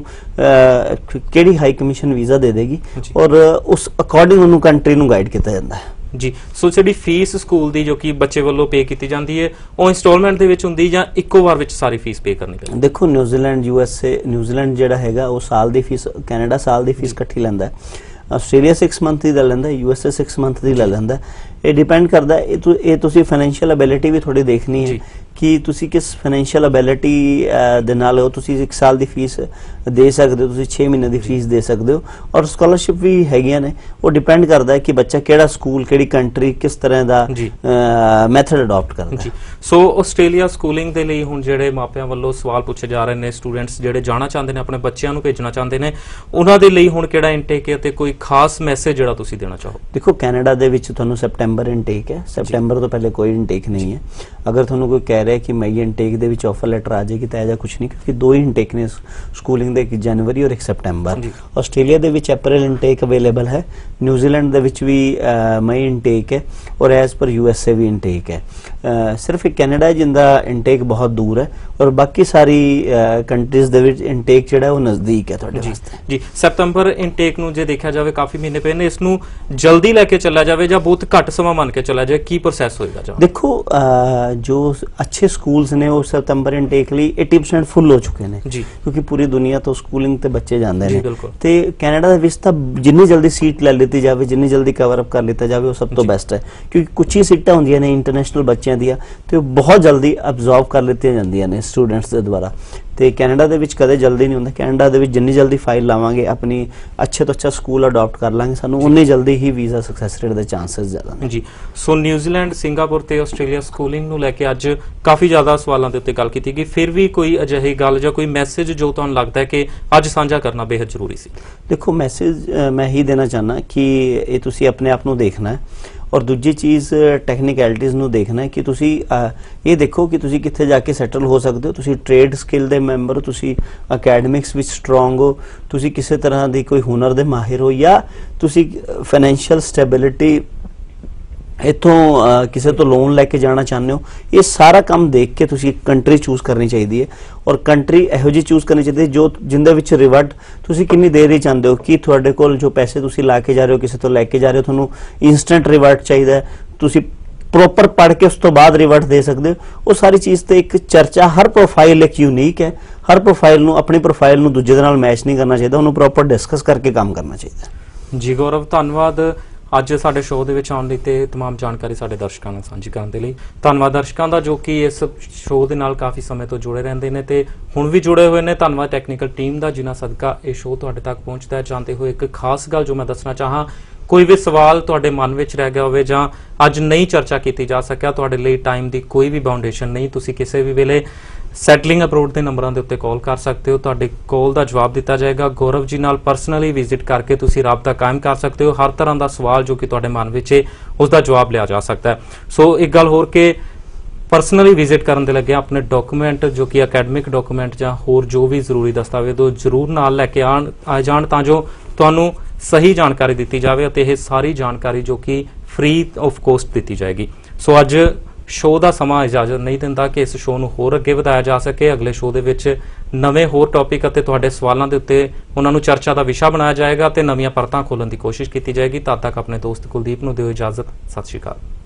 ਕਿਹੜੀ ਹਾਈ ਕਮਿਸ਼ਨ ਵੀਜ਼ਾ ਦੇ ਦੇਗੀ ਔਰ ਉਸ ਅਕੋਰਡਿੰਗ ਉਹਨੂੰ ਕੰਟਰੀ ਨੂੰ ਗਾਈਡ ਕੀਤਾ ਜਾਂਦਾ ਹੈ। ਜੀ ਸੋ ਜਿਹੜੀ ਫੀਸ ਸਕੂਲ ਦੀ ਜੋ ਕਿ ਬੱਚੇ ਵੱਲੋਂ ਪੇ ਕੀਤੀ ਜਾਂਦੀ ਹੈ ਉਹ ਇੰਸਟਾਲਮੈਂਟ ਦੇ ਵਿੱਚ ਹੁੰਦੀ ਜਾਂ ਇੱਕੋ ਵਾਰ ਵਿੱਚ ਸਾਰੀ ਫੀਸ ਪੇ ਕਰਨੀ ਪੈਂਦੀ? ਦੇਖੋ ਨਿਊਜ਼ੀਲੈਂਡ ਯੂਐਸਏ ਨਿਊਜ਼ੀਲੈਂਡ ਜਿਹੜਾ ਹੈਗਾ ਉਹ ਸਾਲ ਦੀ ਫੀਸ, ਕੈਨੇਡਾ ਸਾਲ ਦੀ ਫੀਸ ਇਕੱਠੀ ਲੈਂਦਾ ਹੈ, ਆਸਟ੍ਰੇਲੀਆ सिक्स मंथ ਦੀ ਲੈ ਲੈਂਦਾ, ਯੂਐਸਏ सिक्स मंथ ਦੀ ਲੈ ਲੈਂਦਾ। ਇਹ ਡਿਪੈਂਡ ਕਰਦਾ ਇਹ ਇਹ ਤੁਸੀਂ ਫਾਈਨੈਂਸ਼ੀਅਲ ਅਬਿਲਿਟੀ ਵੀ ਥੋੜੀ ਦੇਖਣੀ ਹੈ ਕਿ ਤੁਸੀਂ ਕਿਸ ਫਾਈਨੈਂਸ਼ੀਅਲ ਅਬਿਲਿਟੀ ਦੇ ਨਾਲ ਹੋ। ਤੁਸੀਂ ਇੱਕ ਸਾਲ ਦੀ ਫੀਸ ਦੇ ਸਕਦੇ ਹੋ, ਤੁਸੀਂ ਛੇ ਮਹੀਨੇ ਦੀ ਫੀਸ ਦੇ ਸਕਦੇ ਹੋ ਔਰ ਸਕਾਲਰਸ਼ਿਪ ਵੀ ਹੈਗੀਆਂ ਨੇ। ਉਹ ਡਿਪੈਂਡ ਕਰਦਾ ਹੈ ਕਿ ਬੱਚਾ ਕਿਹੜਾ ਸਕੂਲ, ਕਿਹੜੀ ਕੰਟਰੀ, ਕਿਸ ਤਰ੍ਹਾਂ ਦਾ ਮੈਥਡ ਅਡਾਪਟ ਕਰਦਾ ਹੈ। ਸੋ ਆਸਟ੍ਰੇਲੀਆ ਸਕੂਲਿੰਗ ਦੇ ਲਈ ਹੁਣ ਜਿਹੜੇ ਮਾਪਿਆਂ ਵੱਲੋਂ ਸਵਾਲ ਪੁੱਛੇ ਜਾ ਰਹੇ ਨੇ, ਸਟੂਡੈਂਟਸ ਜਿਹੜੇ ਜਾਣਾ ਚਾਹੁੰਦੇ ਨੇ, ਆਪਣੇ ਬੱਚਿਆਂ ਨੂੰ ਭੇਜਣਾ ਚਾਹੁੰਦੇ ਨੇ, ਉਹਨਾਂ ਦੇ ਲਈ ਹੁਣ ਕਿਹੜਾ ਇਨਟੇਕ ਹੈ ਤੇ ਕੋਈ ਖਾਸ ਮੈਸੇਜ ਜਿਹੜਾ ਤੁਸੀਂ ਦੇਣਾ ਚਾਹੋ? ਦੇਖੋ ਕੈਨੇਡਾ ਦੇ ਵਿੱਚ ਤੁਹਾਨੂੰ ਸੈਪਟੈਂਬਰ ਇਨਟੇਕ ਹੈ, ਸੈਪਟੈਂਬਰ ਤੋਂ ਪਹਿਲੇ ਕੋਈ ਇਨਟੇਕ ਨਹੀਂ ਹੈ। ਅਗਰ ਤੁਹਾਨੂੰ ਕੋਈ ਕਹਿ ਰਿਹਾ ਕਿ ਮਈ ਇਨਟੇਕ ਦੇ ਵਿੱਚ ਆਫਰ ਲੈਟਰ ਆ ਜਾਏਗੀ ਤਾਂ ਇਹਦਾ ਕੁਝ ਨਹੀਂ, ਕਿਉਂਕਿ ਦੋ ਹੀ ਇਨਟੇਕ ਨੇ ਸਕੂਲਿੰਗ ਦੇ, ਇੱਕ ਜਨਵਰੀ ਔਰ ਇੱਕ ਸੈਪਟੈਂਬਰ। ਆਸਟ੍ਰੇਲੀਆ ਦੇ ਵਿੱਚ ਅਪ੍ਰੈਲ ਇਨਟੇਕ ਅਵੇਲੇਬਲ ਹੈ, ਨਿਊਜ਼ੀਲੈਂਡ ਦੇ ਵਿੱਚ ਵੀ ਮਈ ਇਨਟੇਕ ਹੈ ਔਰ ਐਜ਼ ਪਰ ਯੂਐਸਏ ਵੀ ਇਨਟੇਕ ਹੈ। ਸਿਰਫ ਇੱਕ ਕੈਨੇਡਾ ਜਿੰਦਾ ਇਨਟੇਕ ਬਹੁਤ ਦੂਰ ਹੈ ਔਰ ਬਾਕੀ ਸਾਰੀ ਕੰਟਰੀਜ਼ ਦੇ ਵਿੱਚ ਇਨਟੇਕ ਜਿਹੜਾ ਉਹ ਨਜ਼ਦੀਕ ਹੈ ਤੁਹਾਡੇ ਵਾਸਤੇ। ਜੀ ਸੈਪਟੈਂਬਰ ਇਨਟੇਕ ਨੂੰ ਜੇ ਦੇਖਿਆ ਜਾਵੇ ਕਾਫੀ ਮਹੀਨੇ ਪਏ ਨੇ, ਇਸ ਨੂੰ ਜਲਦੀ ਲੈ ਕੇ ਚੱਲਿਆ ਜਾਵੇ ਜਾਂ ਬਹੁਤ ਘੱਟ ਸਮਾਂ ਮੰਨ ਕੇ ਚੱਲਿਆ ਜਾਵੇ, ਕੀ ਪ੍ਰੋਸੈਸ ਹੋਏਗਾ? ਦੇਖੋ ਜੋ अच्छे स्कूल्स ने वो सितंबर इनटेक ਲਈ अस्सी परसेंट फुल हो चुके हैं जी, क्योंकि पूरी दुनिया तो स्कूलिंग ते बच्चे जाते हैं ते कैनेडा ਦੇ ਵਿੱਚ ਤਾਂ ਜਿੰਨੀ ਜਲਦੀ ਸੀਟ ਲੈ ਲਿੱਤੀ ਜਾਵੇ, ਜਿੰਨੀ ਜਲਦੀ ਕਵਰ ਅਪ ਕਰ ਲਿੱਤਾ ਜਾਵੇ ਉਹ ਸਭ ਤੋਂ ਬੈਸਟ ਹੈ। ਕਿਉਂਕਿ ਕੁਝ ਹੀ ਸੀਟਾਂ ਹੁੰਦੀਆਂ ਨੇ ਇੰਟਰਨੈਸ਼ਨਲ ਬੱਚਿਆਂ ਦੀਆਂ ਤੇ ਉਹ ਬਹੁਤ ਜਲਦੀ ਅਬਜ਼ੌਰਬ ਕਰ ਲਿੱਤੀਆਂ ਜਾਂਦੀਆਂ ਨੇ ਸਟੂਡੈਂਟਸ ਦੇ ਦੁਆਰਾ। ਤੇ ਕੈਨੇਡਾ ਦੇ ਵਿੱਚ ਕਦੇ ਜਲਦੀ ਨਹੀਂ ਹੁੰਦਾ। ਕੈਨੇਡਾ ਦੇ ਵਿੱਚ ਜਿੰਨੀ ਜਲਦੀ ਫਾਈਲ ਲਾਵਾਂਗੇ, ਆਪਣੀ ਅੱਛੇ ਤੋਂ ਅੱਛਾ ਸਕੂਲ ਅਡਾਪਟ ਕਰ ਲਾਂਗੇ, ਸਾਨੂੰ ਉਨੀ ਜਲਦੀ ਹੀ ਵੀਜ਼ਾ ਸਕਸੈਸ ਰੇਟ ਦੇ ਚਾਂਸਸ ਜ਼ਿਆਦਾ ਨੇ ਜੀ। ਸੋ ਨਿਊਜ਼ੀਲੈਂਡ, ਸਿੰਗਾਪੁਰ ਤੇ ਆਸਟ੍ਰੇਲੀਆ ਸਕੂਲਿੰਗ ਨੂੰ ਲੈ ਕੇ ਅੱਜ ਕਾਫੀ ਜ਼ਿਆਦਾ ਸਵਾਲਾਂ ਦੇ ਉੱਤੇ ਗੱਲ ਕੀਤੀ ਗਈ। ਫਿਰ ਵੀ ਕੋਈ ਅਜਿਹੀ ਗੱਲ ਜਾਂ ਕੋਈ ਮੈਸੇਜ ਜੋ ਤੁਹਾਨੂੰ ਲੱਗਦਾ ਹੈ ਕਿ ਅੱਜ ਸਾਂਝਾ ਕਰਨਾ ਬੇहद ਜ਼ਰੂਰੀ ਸੀ? ਦੇਖੋ ਮੈਸੇਜ ਮੈਂ ਹੀ ਦੇਣਾ ਚਾਹਨਾ ਕਿ ਇਹ ਤੁਸੀਂ ਆਪਣੇ ਆਪ ਨੂੰ ਦੇਖਣਾ ਹੈ ਔਰ ਦੂਜੀ ਚੀਜ਼ ਟੈਕਨੀਕੈਲਿਟੀਜ਼ ਨੂੰ ਦੇਖਣਾ ਹੈ ਕਿ ਤੁਸੀਂ ਇਹ ਦੇਖੋ ਕਿ ਤੁਸੀਂ ਕਿੱਥੇ ਜਾ ਕੇ ਸੈਟਲ ਹੋ ਸਕਦੇ ਹੋ। ਤੁਸੀਂ ਟ੍ਰੇਡ ਸਕਿੱਲ ਦੇ ਮੈਂਬਰ ਹੋ, ਤੁਸੀਂ ਅਕੈਡਮਿਕਸ ਵਿੱਚ ਸਟਰੋਂਗ ਹੋ, ਤੁਸੀਂ ਕਿਸੇ ਤਰ੍ਹਾਂ ਦੀ ਕੋਈ ਹੁਨਰ ਦੇ ਮਾਹਿਰ ਹੋ, ਜਾਂ ਤੁਸੀਂ ਫਾਈਨੈਂਸ਼ੀਅਲ ਸਟੈਬਿਲਿਟੀ ਇੱਥੋਂ ਕਿਸੇ ਤੋਂ ਲੋਨ ਲੈ ਕੇ ਜਾਣਾ ਚਾਹੁੰਦੇ ਹੋ। ਇਹ ਸਾਰਾ ਕੰਮ ਦੇਖ ਕੇ ਤੁਸੀਂ ਇੱਕ ਕੰਟਰੀ ਚੂਜ਼ ਕਰਨੀ ਚਾਹੀਦੀ ਹੈ ਔਰ ਕੰਟਰੀ ਇਹੋ ਜਿਹੀ ਚੂਜ਼ ਕਰਨੀ ਚਾਹੀਦੀ ਹੈ ਜੋ ਜਿੰਦੇ ਵਿੱਚ ਰਿਵਰਟ ਤੁਸੀਂ ਕਿੰਨੀ ਦੇਰ ਹੀ ਚਾਹੁੰਦੇ ਹੋ ਕਿ ਤੁਹਾਡੇ ਕੋਲ ਜੋ ਪੈਸੇ ਤੁਸੀਂ ਲਾ ਕੇ ਜਾ ਰਹੇ ਹੋ, ਕਿਸੇ ਤੋਂ ਲੈ ਕੇ ਜਾ ਰਹੇ ਹੋ, ਤੁਹਾਨੂੰ ਇੰਸਟੈਂਟ ਰਿਵਰਟ ਚਾਹੀਦਾ ਹੈ, ਤੁਸੀਂ ਪ੍ਰੋਪਰ ਪੜ੍ਹ ਕੇ ਉਸ ਤੋਂ ਬਾਅਦ ਰਿਵਰਟ ਦੇ ਸਕਦੇ ਹੋ। ਉਹ ਸਾਰੀ ਚੀਜ਼ ਤੇ ਇੱਕ ਚਰਚਾ, ਹਰ ਪ੍ਰੋਫਾਈਲ ਇੱਕ ਯੂਨੀਕ ਹੈ, ਹਰ ਪ੍ਰੋਫਾਈਲ ਨੂੰ ਆਪਣੀ ਪ੍ਰੋਫਾਈਲ ਨੂੰ ਦੂਜੇ ਦੇ ਨਾਲ ਮੈਚ ਨਹੀਂ ਕਰਨਾ ਚਾਹੀਦਾ, ਉਹਨੂੰ ਪ੍ਰੋਪਰ ਡਿਸਕਸ ਕਰਕੇ ਕੰਮ ਕਰਨਾ ਚਾਹੀਦਾ। ਜੀ ਗੌਰਵ, ਧੰਨਵਾਦ ਅੱਜ ਸਾਡੇ ਸ਼ੋਅ ਦੇ ਵਿੱਚ ਆਉਣ ਲਈ ਤੇ तमाम ਜਾਣਕਾਰੀ ਸਾਡੇ ਦਰਸ਼ਕਾਂ ਨਾਲ ਸਾਂਝੀ ਕਰਨ ਦੇ ਲਈ। ਧੰਨਵਾਦ ਦਰਸ਼ਕਾਂ ਦਾ ਜੋ ਕਿ ਇਸ ਸ਼ੋਅ ਦੇ ਨਾਲ ਕਾਫੀ ਸਮੇਂ ਤੋਂ ਜੁੜੇ ਰਹਿੰਦੇ ਨੇ ਤੇ ਹੁਣ ਵੀ ਜੁੜੇ ਹੋਏ ਨੇ। ਧੰਨਵਾਦ ਟੈਕਨੀਕਲ ਟੀਮ ਦਾ ਜਿਨ੍ਹਾਂ ਸਦਕਾ ਇਹ ਸ਼ੋਅ ਤੁਹਾਡੇ ਤੱਕ ਪਹੁੰਚਦਾ ਹੈ। ਜਾਣਦੇ ਹੋਏ ਇੱਕ ਖਾਸ ਗੱਲ ਜੋ ਮੈਂ ਦੱਸਣਾ ਚਾਹਾਂ, ਕੋਈ ਵੀ ਸਵਾਲ ਤੁਹਾਡੇ ਮਨ ਵਿੱਚ ਰਹਿ ਗਿਆ ਹੋਵੇ ਜਾਂ ਅੱਜ ਨਹੀਂ ਚਰਚਾ ਕੀਤੀ ਜਾ ਸਕਿਆ, ਤੁਹਾਡੇ ਲਈ ਟਾਈਮ ਦੀ ਕੋਈ ਵੀ ਬਾਉਂਡੇਸ਼ਨ ਨਹੀਂ। ਤੁਸੀਂ ਕਿਸੇ ਵੀ ਵੇਲੇ ਸੈਟਲਿੰਗ ਅਬਰੋਡ ਦੇ ਨੰਬਰਾਂ ਦੇ ਉੱਤੇ ਕਾਲ ਕਰ ਸਕਦੇ ਹੋ, ਤੁਹਾਡੇ ਕਾਲ ਦਾ ਜਵਾਬ ਦਿੱਤਾ ਜਾਏਗਾ। ਗੌਰਵ ਜੀ ਨਾਲ ਪਰਸਨਲੀ ਵਿਜ਼ਿਟ ਕਰਕੇ ਤੁਸੀਂ ਰਾਬਤਾ ਕਾਇਮ ਕਰ ਸਕਦੇ ਹੋ। ਹਰ ਤਰ੍ਹਾਂ ਦਾ ਸਵਾਲ ਜੋ ਕਿ ਤੁਹਾਡੇ ਮਨ ਵਿੱਚ ਹੈ ਉਸ ਦਾ ਜਵਾਬ ਲਿਆ ਜਾ ਸਕਦਾ ਹੈ। ਸੋ ਇੱਕ ਗੱਲ ਹੋਰ ਕਿ ਪਰਸਨਲੀ ਵਿਜ਼ਿਟ ਕਰਨ ਦੇ ਲੱਗੇ ਆਪਣੇ ਡਾਕੂਮੈਂਟ ਜੋ ਕਿ ਅਕੈਡਮਿਕ ਡਾਕੂਮੈਂਟ ਜਾਂ ਹੋਰ ਜੋ ਵੀ ਜ਼ਰੂਰੀ ਦਸਤਾਵੇਜ਼ ਉਹ ਜ਼ਰੂਰ ਨਾਲ ਲੈ ਕੇ ਆਣ ਆ ਜਾਣ ਤਾਂ ਜੋ ਤੁਹਾਨੂੰ ਸਹੀ ਜਾਣਕਾਰੀ ਦਿੱਤੀ ਜਾਵੇ ਅਤੇ ਇਹ ਸਾਰੀ ਜਾਣਕਾਰੀ ਜੋ ਕਿ ਫ੍ਰੀ ਆਫ ਕੋਸਟ ਦਿੱਤੀ ਜਾਏਗੀ। ਸੋ ਅੱਜ ਸ਼ੋਅ ਦਾ ਸਮਾਂ ਇਜਾਜ਼ਤ ਨਹੀਂ ਦਿੰਦਾ ਕਿ ਇਸ ਸ਼ੋਅ ਨੂੰ ਹੋਰ ਅੱਗੇ ਵਧਾਇਆ ਜਾ ਸਕੇ। ਅਗਲੇ ਸ਼ੋਅ ਦੇ ਵਿੱਚ ਨਵੇਂ ਹੋਰ ਟੌਪਿਕ ਅਤੇ ਤੁਹਾਡੇ ਸਵਾਲਾਂ ਦੇ ਉੱਤੇ ਉਹਨਾਂ ਨੂੰ ਚਰਚਾ ਦਾ ਵਿਸ਼ਾ ਬਣਾਇਆ ਜਾਏਗਾ ਤੇ ਨਵੀਆਂ ਪਰਤਾਂ ਖੋਲ੍ਹਣ ਦੀ ਕੋਸ਼ਿਸ਼ ਕੀਤੀ ਜਾਏਗੀ। ਤਦ ਤੱਕ ਆਪਣੇ ਦੋਸਤ ਕੁਲਦੀਪ ਨੂੰ ਦਿਓ ਇਜਾਜ਼ਤ। ਸਤਿ ਸ਼੍ਰੀ ਅਕਾਲ।